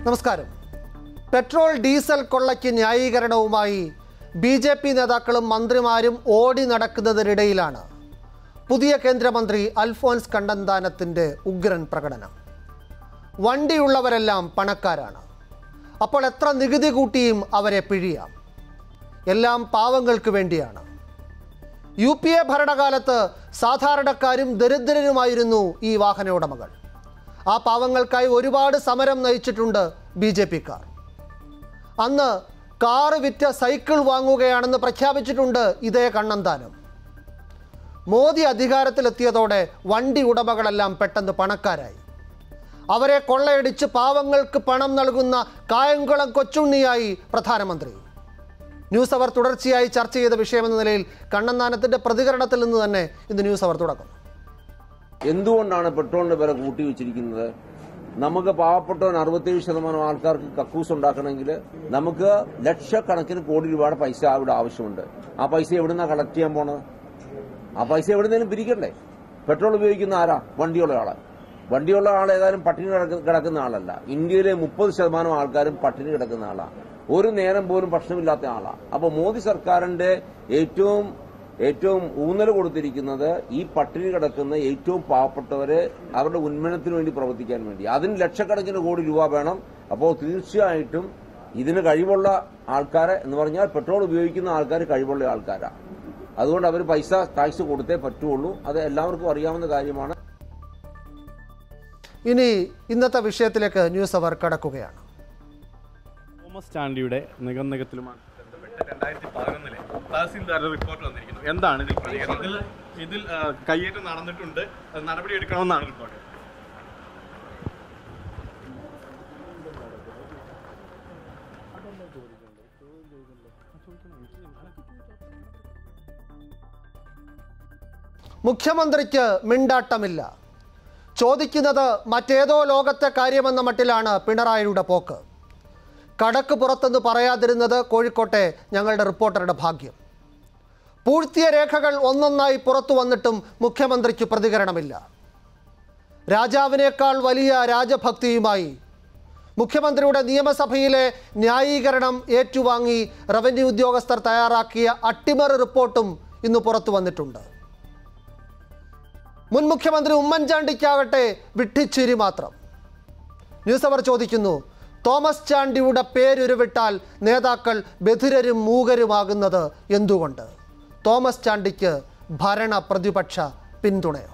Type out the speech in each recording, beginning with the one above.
നമസ്കാരം. Petrol diesel കൊള്ളയ്ക്ക് ന്യായീകരണവുമായി BJP നേതാക്കളും മന്ത്രിമാരും ഓടി നടക്കുന്നതിനിടയിലാണ് പുതിയ കേന്ദ്രമന്ത്രി അൽഫോൻസ് കണ്ണന്താനത്തിൻ്റെ ഉഗ്രൻ പ്രകടനം. വണ്ടിയുള്ളവരെല്ലാം പണക്കാരാണ്, അപ്പോൾ എത്ര നികുതി കൂട്ടിയും അവരെ പിഴിയാം, എല്ലാം പാവങ്ങൾക്ക് വേണ്ടിയാണ്. UPA ഭരണകാലത്ത് സാധാരണക്കാരും ദരിദ്രരുമായിരുന്നു ഈ വാഹന ഉടമകൾ. ആ പാവങ്ങൾക്കായി ഒരുപാട് സമരം നയിച്ചിട്ടുണ്ട് BJP-ക്കാർ. അന്ന് കാറ് വിറ്റ് സൈക്കിൾ വാങ്ങുകയാണെന്ന് പ്രഖ്യാപിച്ചിട്ടുണ്ട് ഇതേ കണ്ണന്താനം. മോദി അധികാരത്തിലെത്തിയതോടെ വണ്ടി ഉടമകളെല്ലാം പെട്ടെന്ന് പണക്കാരായി. അവരെ കൊള്ളയടിച്ച് പാവങ്ങൾക്ക് പണം നൽകുന്ന കായംകുളം കൊച്ചുണ്ണിയായി പ്രധാനമന്ത്രി. ന്യൂസ് അവർ തുടർച്ചയായി ചർച്ച ചെയ്ത വിഷയമെന്ന നിലയിൽ കണ്ണന്താനത്തിൻ്റെ പ്രതികരണത്തിൽ നിന്ന് തന്നെ ഇന്ന് ന്യൂസ് അവർ തുടങ്ങുന്നു. എന്തുകൊണ്ടാണ് പെട്രോളിന്റെ വില കൂട്ടി വെച്ചിരിക്കുന്നത്? നമുക്ക് പാവപ്പെട്ടവൻ 67% ആൾക്കാർക്ക് കക്കൂസ് ഉണ്ടാക്കണമെങ്കിൽ നമുക്ക് ലക്ഷക്കണക്കിന് കോടി രൂപയുടെ പൈസ അവിടെ ആവശ്യമുണ്ട്. ആ പൈസ എവിടുന്നാ കളക്ട് ചെയ്യാൻ പോണത്? ആ പൈസ എവിടുന്നേലും പിരിക്കണ്ടേ? പെട്രോൾ ഉപയോഗിക്കുന്ന ആരാ? വണ്ടിയുള്ള ആള്. വണ്ടിയുള്ള ആൾ ഏതായാലും പട്ടിണി കിടക്കുന്ന ആളല്ല. ഇന്ത്യയിലെ 30% ആൾക്കാരും പട്ടിണി കിടക്കുന്ന ആളാണ്. ഒരു നേരം പോലും ഭക്ഷണമില്ലാത്ത ആളാണ്. അപ്പോൾ മോദി സർക്കാരിന്റെ ഏറ്റവും ഊന്നൽ കൊടുത്തിരിക്കുന്നത് ഈ പട്ടിണി കിടക്കുന്ന ഏറ്റവും പാവപ്പെട്ടവരെ അവരുടെ ഉന്മനത്തിന് വേണ്ടി പ്രവർത്തിക്കാൻ വേണ്ടി. അതിന് ലക്ഷക്കണക്കിന് കോടി രൂപ വേണം. അപ്പോൾ തീർച്ചയായിട്ടും ഇതിന് കഴിവുള്ള ആൾക്കാരെ എന്ന് പറഞ്ഞാൽ പെട്രോൾ ഉപയോഗിക്കുന്ന ആൾക്കാർ കഴിവുള്ള ആൾക്കാരാണ്. അതുകൊണ്ട് അവർ പൈസ ടാക്സ് കൊടുത്തേ പറ്റുള്ളൂ. അത് എല്ലാവർക്കും അറിയാവുന്ന കാര്യമാണ്. ഇനി ഇന്നത്തെ വിഷയത്തിലേക്ക് ന്യൂസ് അവർ കടക്കുകയാണ്. തോമസ് ചാണ്ടിയുടെ നിഗമനത്തിലുമാണ് 2011 തഹസീൽദാരുടെ റിപ്പോർട്ട് വന്നിരിക്കുന്നു. എന്താണ് ഇതിൽ പ്രതികരണം? ഇതിൽ കയ്യേറ്റം നടന്നിട്ടുണ്ട്, നടപടി എടുക്കണമെന്നാണ് റിപ്പോർട്ട്. മുഖ്യമന്ത്രിക്ക് മിണ്ടാട്ടമില്ല. ചോദിക്കുന്നത് മറ്റേതോ ലോകത്തെ കാര്യമെന്ന മട്ടിലാണ് പിണറായിയുടെ പോക്ക്. കടക്ക് പുറത്തെന്ന് പറയാതിരുന്നത് കോഴിക്കോട്ടെ ഞങ്ങളുടെ റിപ്പോർട്ടറുടെ ഭാഗ്യം. പൂഴ്ത്തിയ രേഖകൾ ഒന്നൊന്നായി പുറത്തു വന്നിട്ടും മുഖ്യമന്ത്രിക്ക് പ്രതികരണമില്ല. രാജാവിനേക്കാൾ വലിയ രാജഭക്തിയുമായി മുഖ്യമന്ത്രിയുടെ നിയമസഭയിലെ ന്യായീകരണം ഏറ്റുവാങ്ങി റവന്യൂ ഉദ്യോഗസ്ഥർ തയ്യാറാക്കിയ അട്ടിമറി റിപ്പോർട്ടും ഇന്ന് പുറത്തു വന്നിട്ടുണ്ട്. മുൻ മുഖ്യമന്ത്രി ഉമ്മൻചാണ്ടിക്കാകട്ടെ വിഡ്ഢിച്ചിരി മാത്രം. ന്യൂസ് അവർ ചോദിക്കുന്നു, തോമസ് ചാണ്ടിയുടെ പേരുരുവിട്ടാൽ നേതാക്കൾ ബധിരരും മൂകരുമാകുന്നത് എന്തുകൊണ്ട്? തോമസ് ചാണ്ടിക്ക് ഭരണ പ്രതിപക്ഷ പിന്തുണയോ?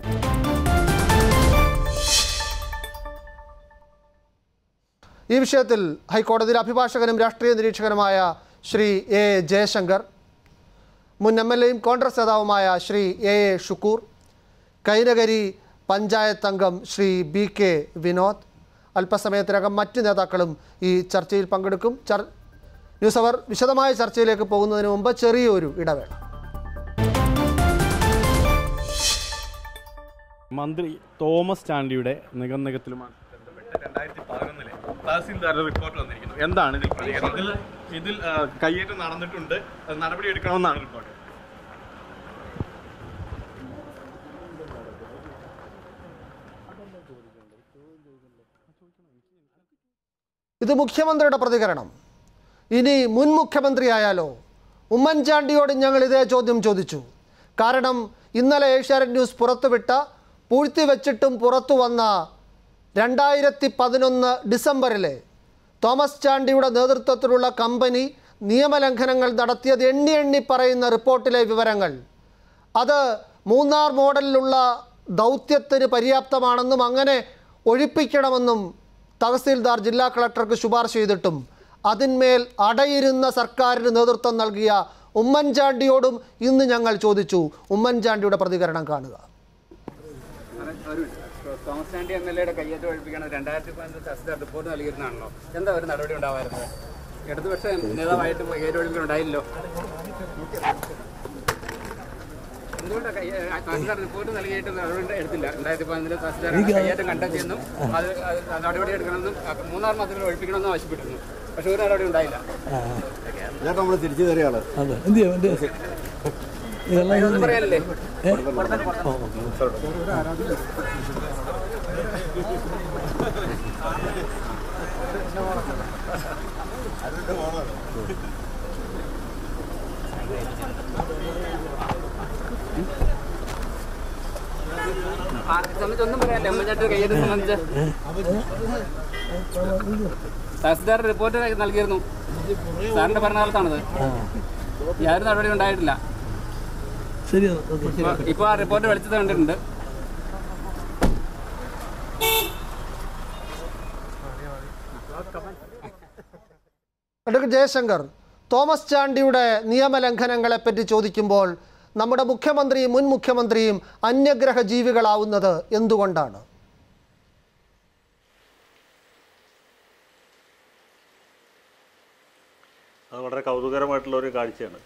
ഈ വിഷയത്തിൽ ഹൈക്കോടതിയിൽ അഭിഭാഷകനും രാഷ്ട്രീയ നിരീക്ഷകനുമായ ശ്രീ A. ജയശങ്കർ, മുൻ MLA-യും കോൺഗ്രസ് നേതാവുമായ ശ്രീ A. ഷുക്കൂർ, കൈനകരി പഞ്ചായത്ത് അംഗം ശ്രീ BK വിനോദ്, അല്പസമയത്തിനകം മറ്റ് നേതാക്കളും ഈ ചർച്ചയിൽ പങ്കെടുക്കും. ന്യൂസ് അവർ വിശദമായ ചർച്ചയിലേക്ക് പോകുന്നതിന് മുമ്പ് ചെറിയൊരു ഇടവേള. മന്ത്രി തോമസ് ചാണ്ടിയുടെ നിഗമനത്തിലുമാണ് 2011 തഹസീൽദാരുടെ റിപ്പോർട്ട് വന്നിരിക്കുന്നു. എന്താണ് ഇതിൽ പ്രതികരണം? ഇതിൽ കയ്യേറ്റം നടന്നിട്ടുണ്ട്, നടപടി എടുക്കണമെന്നാണ് റിപ്പോർട്ട്. ഇത് മുഖ്യമന്ത്രിയുടെ പ്രതികരണം. ഇനി മുൻ മുഖ്യമന്ത്രിയായാലോ? ഉമ്മൻചാണ്ടിയോട് ഞങ്ങൾ ഇതേ ചോദ്യം ചോദിച്ചു. കാരണം ഇന്നലെ ഏഷ്യാനെറ്റ് ന്യൂസ് പുറത്തുവിട്ട പൂഴ്ത്തി വെച്ചിട്ടും പുറത്തു വന്ന 2011 ഡിസംബറിലെ തോമസ് ചാണ്ടിയുടെ നേതൃത്വത്തിലുള്ള കമ്പനി നിയമലംഘനങ്ങൾ നടത്തിയത് എണ്ണി പറയുന്ന റിപ്പോർട്ടിലെ വിവരങ്ങൾ അത് മൂന്നാർ മോഡലിലുള്ള ദൗത്യത്തിന് പര്യാപ്തമാണെന്നും അങ്ങനെ ഒഴിപ്പിക്കണമെന്നും തഹസീൽദാർ ജില്ലാ കളക്ടർക്ക് ശുപാർശ ചെയ്തിട്ടും അതിന്മേൽ അടയിരുന്ന സർക്കാരിന് നേതൃത്വം നൽകിയ ഉമ്മൻചാണ്ടിയോടും ഇന്ന് ഞങ്ങൾ ചോദിച്ചു. ഉമ്മൻചാണ്ടിയുടെ പ്രതികരണം കാണുക. തോമസ് ചാണ്ടി MLA-യുടെ കയ്യേറ്റം ഒഴിപ്പിക്കണം 2011 തഹസീൽദാർ റിപ്പോർട്ട് നൽകിയിരുന്നാണല്ലോ. എന്താ ഒരു നടപടി ഉണ്ടാവാറുള്ളത്? ഇടതുപക്ഷ നേതാവായിട്ട് കയ്യേറ്റം ഒഴിപ്പിക്കണം ഉണ്ടായില്ലോ. എന്തുകൊണ്ടാണ് തഹസീൽദാർ റിപ്പോർട്ട് നൽകിയിട്ട് നടപടി എടുത്തില്ല? 2011 തഹസീൽദാർ കയ്യേറ്റം കണ്ടെത്തിയെന്നും അത് നടപടി എടുക്കണമെന്നും 3-6 മാസത്തിൽ ഒഴിപ്പിക്കണമെന്നും ആവശ്യപ്പെട്ടിരുന്നു. പക്ഷെ ഒരു നടപടി ഉണ്ടായില്ല. നമ്മൾ തിരിച്ചു കയറിയാണ്. പറയാനല്ലേ? ഒന്നും പറയാനില്ല ഉമ്മൻചാണ്ടി കയ്യേറ്റം സംബന്ധിച്ച് തഹസിൽദാർ റിപ്പോർട്ട് നൽകിയിരുന്നു. സാറിന്റെ ഭരണകാലത്താണത്. യാതൊരു നടപടി ഉണ്ടായിട്ടില്ല. ഇപ്പോൾ ആ റിപ്പോർട്ട് വെളിച്ചത്ത് കണ്ടിട്ടുണ്ട്. അഡ്വക്കേറ്റ് ജയശങ്കർ, തോമസ് ചാണ്ടിയുടെ നിയമലംഘനങ്ങളെപ്പറ്റി ചോദിക്കുമ്പോൾ നമ്മുടെ മുഖ്യമന്ത്രിയും മുൻ മുഖ്യമന്ത്രിയും അന്യഗ്രഹ ജീവികളാവുന്നത് എന്തുകൊണ്ടാണ്? അത് വളരെ കൗതുകരമായിട്ടുള്ള ഒരു കാഴ്ചയാണ്.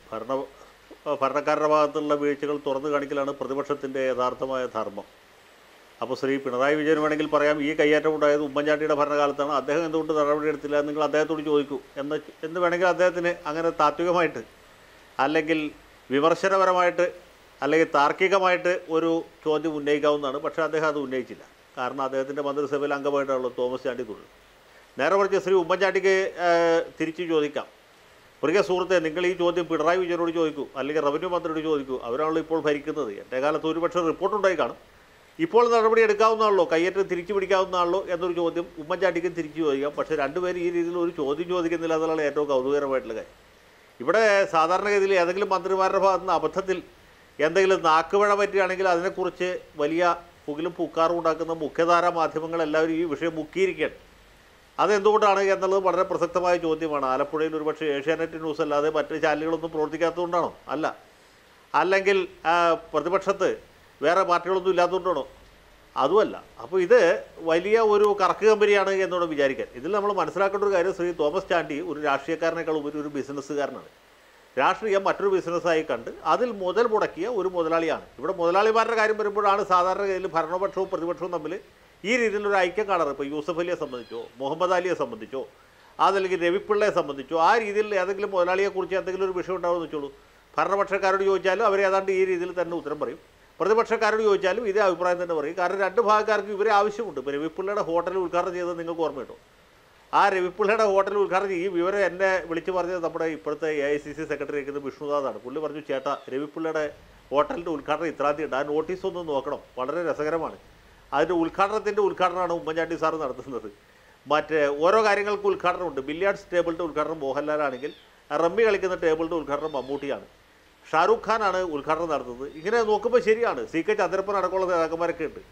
ഭരണക്കാരുടെ ഭാഗത്തുള്ള വീഴ്ചകൾ തുറന്നു കാണിക്കലാണ് പ്രതിപക്ഷത്തിൻ്റെ യഥാർത്ഥമായ ധർമ്മം. അപ്പോൾ ശ്രീ പിണറായി വിജയൻ വേണമെങ്കിൽ പറയാം ഈ കയ്യേറ്റം ഉണ്ടായത് ഉമ്മൻചാണ്ടിയുടെ ഭരണകാലത്താണ്, അദ്ദേഹം എന്തുകൊണ്ട് നടപടിയെടുത്തില്ല, നിങ്ങൾ അദ്ദേഹത്തോട് ചോദിക്കൂ എന്ന് വേണമെങ്കിൽ അദ്ദേഹത്തിന് അങ്ങനെ താത്വികമായിട്ട് അല്ലെങ്കിൽ വിമർശനപരമായിട്ട് അല്ലെങ്കിൽ താർക്കികമായിട്ട് ഒരു ചോദ്യം ഉന്നയിക്കാവുന്നതാണ്. പക്ഷേ അദ്ദേഹം അത് ഉന്നയിച്ചില്ല. കാരണം അദ്ദേഹത്തിൻ്റെ മന്ത്രിസഭയിൽ അംഗമായിട്ടുള്ള തോമസ് ചാണ്ടി തുടരും. നേരെ മറിച്ച് ശ്രീ ഉമ്മൻചാണ്ടിക്ക് തിരിച്ചു ചോദിക്കാം, പ്രിയ സുഹൃത്തെ, നിങ്ങൾ ഈ ചോദ്യം പിണറായി വിജയനോട് ചോദിക്കൂ, അല്ലെങ്കിൽ റവന്യൂ മന്ത്രിയോട് ചോദിക്കൂ, അവരാണല്ലോ ഇപ്പോൾ ഭരിക്കുന്നത്. എൻ്റെ കാലത്ത് ഒരുപക്ഷെ റിപ്പോർട്ടുണ്ടായി കാണും. ഇപ്പോൾ നടപടി എടുക്കാവുന്നതാണല്ലോ, കയ്യേറ്റം തിരിച്ചു പിടിക്കാവുന്നതാണല്ലോ എന്നൊരു ചോദ്യം ഉമ്മൻചാണ്ടിക്കും തിരിച്ചു ചോദിക്കാം. പക്ഷേ രണ്ടുപേരും ഈ രീതിയിൽ ഒരു ചോദ്യം ചോദിക്കുന്നില്ല എന്നുള്ളതാണ് ഏറ്റവും കൗതുകരമായിട്ടുള്ള കാര്യം. ഇവിടെ സാധാരണഗതിയിൽ ഏതെങ്കിലും മന്ത്രിമാരുടെ ഭാഗത്ത് നിന്ന് അബദ്ധത്തിൽ എന്തെങ്കിലും നാക്കുപിഴ പറ്റുകയാണെങ്കിൽ അതിനെക്കുറിച്ച് വലിയ പുകിലും പൂക്കാറും ഉണ്ടാക്കുന്ന മുഖ്യധാരാ മാധ്യമങ്ങളെല്ലാവരും ഈ വിഷയം മുക്കിയിരിക്കുകയാണ്. അതെന്തുകൊണ്ടാണ് എന്നുള്ളത് വളരെ പ്രസക്തമായ ചോദ്യമാണ്. ആലപ്പുഴയിൽ ഒരുപക്ഷെ ഏഷ്യാനെറ്റ് ന്യൂസ് അല്ലാതെ മറ്റ് ചാനലുകളൊന്നും പ്രവർത്തിക്കാത്തതുകൊണ്ടാണോ? അല്ല. അല്ലെങ്കിൽ പ്രതിപക്ഷത്ത് വേറെ പാർട്ടികളൊന്നും ഇല്ലാത്തതുകൊണ്ടാണോ? അതുമല്ല. അപ്പോൾ ഇത് വലിയ ഒരു കറക്ക് കമ്പനിയാണ് എന്നോട് വിചാരിക്കാൻ. ഇതിൽ നമ്മൾ മനസ്സിലാക്കേണ്ട ഒരു കാര്യം, ശ്രീ തോമസ് ചാണ്ടി ഒരു രാഷ്ട്രീയക്കാരനേക്കാൾ ഉപരി ഒരു ബിസിനസ്സുകാരനാണ്. രാഷ്ട്രീയം മറ്റൊരു ബിസിനസ്സായി കണ്ട് അതിൽ മുതൽ മുടക്കിയ ഒരു മുതലാളിയാണ്. ഇവിടെ മുതലാളിമാരുടെ കാര്യം വരുമ്പോഴാണ് സാധാരണഗതിയിൽ ഭരണപക്ഷവും പ്രതിപക്ഷവും തമ്മിൽ ഈ രീതിയിലൊരു ഐക്യം കാണാറ്. ഇപ്പോൾ യൂസഫ് അലിയെ സംബന്ധിച്ചോ മുഹമ്മദ് അലിയെ സംബന്ധിച്ചോ അതല്ലെങ്കിൽ രവിപ്പിള്ളയെ സംബന്ധിച്ചോ ആ രീതിയിൽ ഏതെങ്കിലും മുതലാളിയെക്കുറിച്ച് എന്തെങ്കിലും ഒരു വിഷയം ഉണ്ടാവുമെന്ന് വെച്ചോളൂ. ഭരണപക്ഷക്കാരോട് ചോദിച്ചാലും അവർ ഏതാണ്ട് ഈ രീതിയിൽ തന്നെ ഉത്തരം പറയും. പ്രതിപക്ഷക്കാരോട് ചോദിച്ചാലും ഇതേ അഭിപ്രായം തന്നെ പറയും. കാരണം രണ്ട് ഭാഗക്കാർക്കും ഇവരെ ആവശ്യമുണ്ട്. ഇപ്പോൾ രവിപ്പിള്ളയുടെ ഹോട്ടൽ ഉദ്ഘാടനം ചെയ്തത് നിങ്ങൾക്ക് ഓർമ്മ കിട്ടും. ആ രവിപ്പിള്ളയുടെ ഹോട്ടൽ ഉദ്ഘാടനം ഈ വിവരം എന്നെ വിളിച്ച് പറഞ്ഞത് നമ്മുടെ ഇപ്പോഴത്തെ AICC സെക്രട്ടറി ഇരിക്കുന്ന വിഷ്ണുദാസാണ്. പുള്ളി പറഞ്ഞു, ചേട്ടാ രവിപ്പിള്ളയുടെ ഹോട്ടലിൻ്റെ ഉദ്ഘാടനം ഇത്രാം തീയതി ഉണ്ട്, ആ നോട്ടീസ് ഒന്ന് നോക്കണം, വളരെ രസകരമാണ്. അതിൻ്റെ ഉദ്ഘാടനമാണ് ഉമ്മൻചാണ്ടി സാർ നടത്തുന്നത്. മറ്റേ ഓരോ കാര്യങ്ങൾക്കും ഉദ്ഘാടനമുണ്ട്. ബില്ലിയാർഡ്സ് ടേബിളിൻ്റെ ഉദ്ഘാടനം മോഹൻലാലാണെങ്കിൽ റമ്മി കളിക്കുന്ന ടേബിളിൻ്റെ ഉദ്ഘാടനം മമ്മൂട്ടിയാണ്. ഷാരൂഖ് ഖാനാണ് ഉദ്ഘാടനം നടത്തുന്നത്. ഇങ്ങനെ നോക്കുമ്പോൾ ശരിയാണ്, CK ചന്ദ്രപ്പൻ അടക്കമുള്ള നേതാക്കന്മാരൊക്കെ ഉണ്ട്.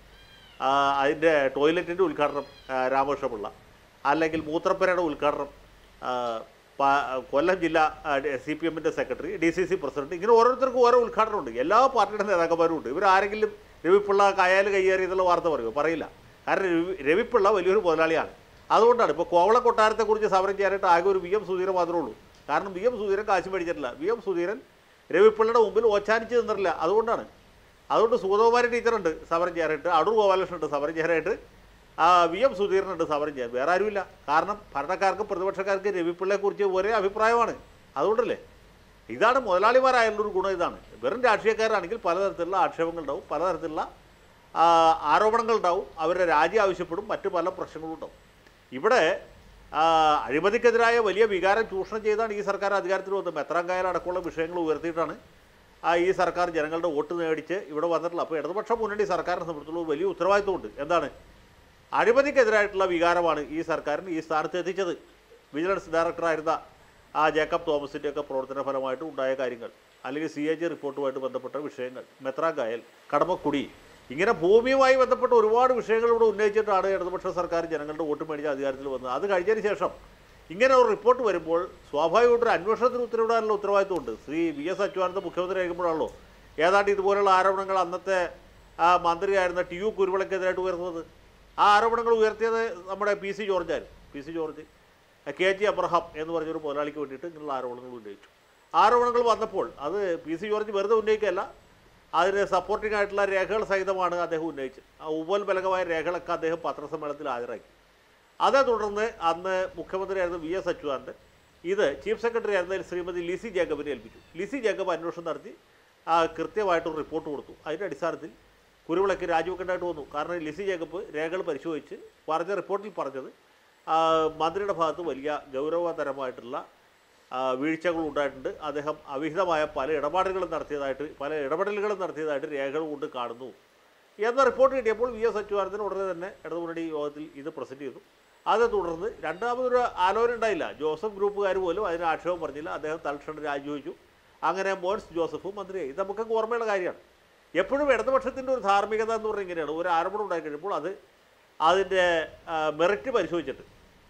അതിൻ്റെ ടോയ്ലറ്റിൻ്റെ ഉദ്ഘാടനം രാമകൃഷ്ണപിള്ള, അല്ലെങ്കിൽ മൂത്രപ്പുരയുടെ ഉദ്ഘാടനം കൊല്ലം ജില്ലാ CPMൻ്റെ സെക്രട്ടറി, DCC പ്രസിഡന്റ്, ഇങ്ങനെ ഓരോരുത്തർക്കും ഓരോ ഉദ്ഘാടനമുണ്ട്. എല്ലാ പാർട്ടിയുടെ നേതാക്കന്മാരും ഉണ്ട്. ഇവരാരെങ്കിലും രവിപ്പിള്ള കയ്യാൽ കയ്യേറി എന്നുള്ള വാർത്ത പറയുമോ? പറയില്ല. കാരണം രവിപ്പിള്ള വലിയൊരു മുതലാളിയാണ്. അതുകൊണ്ടാണ് ഇപ്പോൾ കോവള കൊട്ടാരത്തെക്കുറിച്ച് സമരം ചെയ്യാനായിട്ട് ആകെ ഒരു VM സുധീരൻ മാത്രമേ ഉള്ളൂ. കാരണം VM സുധീരൻ കാശ് മേടിച്ചിട്ടില്ല. VM സുധീരൻ രവിപ്പിള്ളയുടെ മുമ്പിൽ ഓച്ചാനിച്ച് നിന്നിട്ടില്ല. അതുകൊണ്ട് സുഗതകുമാരി ടീച്ചറുണ്ട് സമരം ചെയ്യാനായിട്ട്, അടൂർ ഗോപാലകൃഷ്ണനുണ്ട് സമരം ചെയ്യാനായിട്ട്, VM സുധീരനുണ്ട് സമരം ചെയ്യാൻ. വേറെ ആരുമില്ല. കാരണം ഭരണക്കാർക്കും പ്രതിപക്ഷക്കാർക്കും രവിപ്പിള്ളയെക്കുറിച്ച് ഒരേ അഭിപ്രായമാണ്. അതുകൊണ്ടല്ലേ. ഇതാണ് മുതലാളിമാരായുള്ളൊരു ഗുണം. ഇതാണ്. വെറും രാഷ്ട്രീയക്കാരാണെങ്കിൽ പലതരത്തിലുള്ള ആക്ഷേപങ്ങളുണ്ടാവും, പലതരത്തിലുള്ള ആരോപണങ്ങളുണ്ടാവും, അവരുടെ രാജി ആവശ്യപ്പെടും, മറ്റ് പല പ്രശ്നങ്ങളും ഉണ്ടാവും. ഇവിടെ അഴിമതിക്കെതിരായ വലിയ വികാരം ചൂഷണം ചെയ്താണ് ഈ സർക്കാർ അധികാരത്തിൽ വന്നത്. മെത്രാങ്കായൽ അടക്കമുള്ള വിഷയങ്ങൾ ഉയർത്തിയിട്ടാണ് ഈ സർക്കാർ ജനങ്ങളുടെ വോട്ട് നേടിച്ച് ഇവിടെ വന്നിട്ടുള്ളത്. അപ്പോൾ ഇടതുപക്ഷ മുന്നണി സർക്കാരിനെ സംബന്ധിച്ചുള്ള വലിയ ഉത്തരവാദിത്വമുണ്ട്. എന്താണ്? അഴിമതിക്കെതിരായിട്ടുള്ള വികാരമാണ് ഈ സർക്കാരിന് ഈ സ്ഥാനത്ത് എത്തിച്ചത്. വിജിലൻസ് ഡയറക്ടറായിരുന്ന ജേക്കബ് തോമസിൻ്റെയൊക്കെ പ്രവർത്തന ഫലമായിട്ട് ഉണ്ടായ കാര്യങ്ങൾ, അല്ലെങ്കിൽ CAG റിപ്പോർട്ടുമായിട്ട് ബന്ധപ്പെട്ട വിഷയങ്ങൾ, മെത്രാങ്കായൽ, കടമക്കുടി, ഇങ്ങനെ ഭൂമിയുമായി ബന്ധപ്പെട്ട ഒരുപാട് വിഷയങ്ങൾ ഇവിടെ ഉന്നയിച്ചിട്ടാണ് ഇടതുപക്ഷ സർക്കാർ ജനങ്ങളുടെ വോട്ട് മേടിച്ച അധികാരത്തിൽ വന്നത്. അത് കഴിഞ്ഞതിന് ശേഷം ഇങ്ങനെ ഒരു റിപ്പോർട്ട് വരുമ്പോൾ സ്വാഭാവികമായിട്ടൊരു അന്വേഷണത്തിന് ഉത്തരവിടാനുള്ള ഉത്തരവാദിത്വമുണ്ട്. ശ്രീ VS അച്യുതാനന്ദൻ മുഖ്യമന്ത്രി ആയിരിക്കുമ്പോഴാണല്ലോ ഏതാണ്ട് ഇതുപോലുള്ള ആരോപണങ്ങൾ അന്നത്തെ മന്ത്രിയായിരുന്ന TU കുരുവിളക്കെതിരായിട്ട് ഉയർന്നത്. ആ ആരോപണങ്ങൾ ഉയർത്തിയത് നമ്മുടെ PC ജോർജ്, KG അബ്രഹാം എന്ന് പറഞ്ഞൊരു മുതലാളിക്ക് വേണ്ടിയിട്ട് ഇങ്ങനെയുള്ള ആരോപണങ്ങൾ ഉന്നയിച്ചു. ആരോപണങ്ങൾ വന്നപ്പോൾ അത് PC ജോർജ് വെറുതെ ഉന്നയിക്കുകയല്ല, അതിന് സപ്പോർട്ടിംഗ് ആയിട്ടുള്ള രേഖകൾ സഹിതമാണ് അദ്ദേഹം ഉന്നയിച്ചത്. ആ ഉപോത്ബലകമായ രേഖകളൊക്കെ അദ്ദേഹം പത്രസമ്മേളനത്തിൽ ഹാജരാക്കി. അതേ തുടർന്ന് അന്ന് മുഖ്യമന്ത്രിയായിരുന്ന VS അച്യുതാനന്ദൻ ഇത് ചീഫ് സെക്രട്ടറി ആയിരുന്ന ശ്രീമതി ലിസി ജേക്കബിനെ ഏൽപ്പിച്ചു. ലിസി ജേക്കബ് അന്വേഷണം നടത്തി കൃത്യമായിട്ടൊരു റിപ്പോർട്ട് കൊടുത്തു. അതിൻ്റെ അടിസ്ഥാനത്തിൽ കുരുവിളക്ക് രാജിവെക്കേണ്ടതായിട്ട് വന്നു. കാരണം ലിസി ജേക്കബ് രേഖകൾ പരിശോധിച്ച് പറഞ്ഞ റിപ്പോർട്ടിൽ പറഞ്ഞത് മന്ത്രിയുടെ ഭാഗത്ത് വലിയ ഗൗരവതരമായിട്ടുള്ള വീഴ്ചകൾ ഉണ്ടായിട്ടുണ്ട്. അദ്ദേഹം അവിഹിതമായ പല ഇടപെടലുകളും നടത്തിയതായിട്ട് രേഖകൾ കൊണ്ട് കാണുന്നു എന്ന റിപ്പോർട്ട് കിട്ടിയപ്പോൾ വി.എസ്. അച്യുതാനന്ദൻ ഉടനെ തന്നെ ഇടതുമുന്നണി യോഗത്തിൽ ഇത് പ്രസൻറ്റ് ചെയ്തു. അതേ തുടർന്ന് രണ്ടാമതൊരു ആലോചന ഉണ്ടായില്ല. ജോസഫ് ഗ്രൂപ്പുകാർ പോലും അതിന് ആക്ഷേപം പറഞ്ഞില്ല. അദ്ദേഹം തൽക്ഷണം രാജിവെച്ചു. അങ്ങനെ മോൻസ് ജോസഫും മന്ത്രിയായി. ഇത് നമുക്കൊക്കെ ഓർമ്മയുള്ള കാര്യമാണ്. എപ്പോഴും ഇടതുപക്ഷത്തിൻ്റെ ഒരു ധാർമ്മികത എന്ന് പറഞ്ഞാൽ ഇങ്ങനെയാണ്. ഒരു ആരോപണം ഉണ്ടായി കഴിയുമ്പോൾ അതിൻ്റെ മെറിറ്റ് പരിശോധിച്ചിട്ട്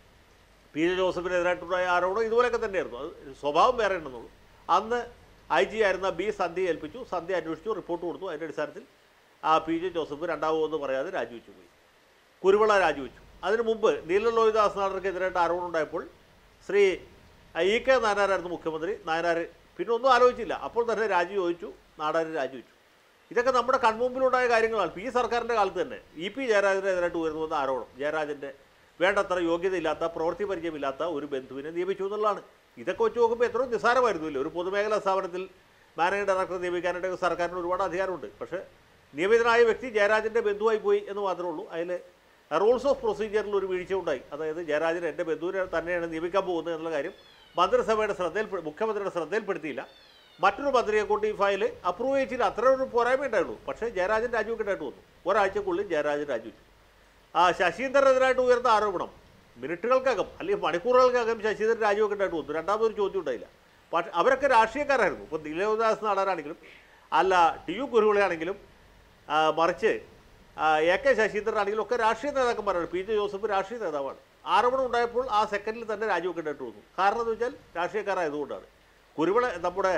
പി ജെ ജോസഫിനെതിരായിട്ടുണ്ടായ ആരോപണം ഇതുപോലെയൊക്കെ തന്നെയായിരുന്നു. അത് സ്വഭാവം വേറെ ഉണ്ടെന്നുള്ളൂ. അന്ന് IG ആയിരുന്ന ബി സന്ധ്യയെ ഏൽപ്പിച്ചു. സന്ധ്യ അന്വേഷിച്ചു, റിപ്പോർട്ട് കൊടുത്തു. അതിൻ്റെ അടിസ്ഥാനത്തിൽ പി ജെ ജോസഫ് രണ്ടാമതെന്ന് പറയാതെ രാജിവെച്ചു പോയി. കുരുവിള രാജിവെച്ചു. അതിനു മുമ്പ് നീലൻ ലോഹിദാസ് നായർക്കെതിരായിട്ട് ആരോപണം ഉണ്ടായപ്പോൾ ശ്രീ E.K. നായനാരായിരുന്നു മുഖ്യമന്ത്രി. നായനാർ പിന്നെ ഒന്നും ആലോചിച്ചില്ല, അപ്പോൾ തന്നെ രാജി ചോദിച്ചു, നാടാർ രാജിവെച്ചു. ഇതൊക്കെ നമ്മുടെ കൺമുമ്പിലുണ്ടായ കാര്യങ്ങളാണ്. ഈ സർക്കാരിൻ്റെ കാലത്ത് തന്നെ EP ജയരാജനെതിരായിട്ട് ഉയർന്നു വന്ന ആരോപണം ജയരാജൻ്റെ വേണ്ടത്ര യോഗ്യതയില്ലാത്ത, പ്രവൃത്തി പരിചയമില്ലാത്ത ഒരു ബന്ധുവിനെ നിയമിച്ചു എന്നുള്ളതാണ്. ഇതൊക്കെ വെച്ച് നോക്കുമ്പോൾ എത്രയോ നിസ്സാരമായിരുന്നില്ല. ഒരു പൊതുമേഖലാ സ്ഥാപനത്തിൽ മാനേജിംഗ് ഡയറക്ടറെ നിയമിക്കാനായിട്ട് സർക്കാരിന് ഒരുപാട് അധികാരമുണ്ട്. പക്ഷേ നിയമിതനായ വ്യക്തി ജയരാജൻ്റെ ബന്ധുവായി പോയി എന്ന് മാത്രമേ ഉള്ളൂ. അതിൽ റൂൾസ് ഓഫ് പ്രൊസീജിയറിൽ ഒരു വീഴ്ച ഉണ്ടായി. അതായത് ജയരാജൻ എൻ്റെ ബന്ധുവിനെ തന്നെയാണ് നിയമിക്കാൻ പോകുന്നത് എന്നുള്ള കാര്യം മന്ത്രിസഭയുടെ മുഖ്യമന്ത്രിയുടെ ശ്രദ്ധയിൽപ്പെടുത്തിയില്ല. മറ്റൊരു മന്ത്രിയെ കൊണ്ട് ഈ ഫയൽ അപ്രൂവ് ചെയ്തില്ല. അത്ര ഒരു പോരായ്മ ഉണ്ടായുള്ളൂ. പക്ഷേ ജയരാജൻ രാജിവെക്കേണ്ടതായിട്ട് വന്നു. ഒരാഴ്ചക്കുള്ളിൽ ജയരാജൻ രാജിവെച്ചു. ശശീന്ദ്രനെതിരായിട്ട് ഉയർന്ന ആരോപണം മിനിറ്റുകൾക്കകം അല്ലെങ്കിൽ മണിക്കൂറുകൾക്കകം ശശീന്ദ്രൻ രാജിവെക്കേണ്ടതായിട്ട് വന്നു. രണ്ടാമതൊരു ചോദ്യം ഉണ്ടായില്ല. പക്ഷേ അവരൊക്കെ രാഷ്ട്രീയക്കാരായിരുന്നു. ഇപ്പോൾ നീലദാസ് നാടാരാണെങ്കിലും അല്ല TU കുരുവിളയാണെങ്കിലും മറിച്ച് AK ശശീന്ദ്രനാണെങ്കിലും ഒക്കെ രാഷ്ട്രീയ നേതാക്കന്മാരാണ്. പി ജെ ജോസഫ് രാഷ്ട്രീയ നേതാവാണ്. ആരോപണം ഉണ്ടായപ്പോൾ ആ സെക്കൻഡിൽ തന്നെ രാജിവെക്കേണ്ടതായിട്ട് വന്നു. കാരണം എന്ന് വെച്ചാൽ രാഷ്ട്രീയക്കാരായതുകൊണ്ടാണ്. കുരുവിള നമ്മുടെ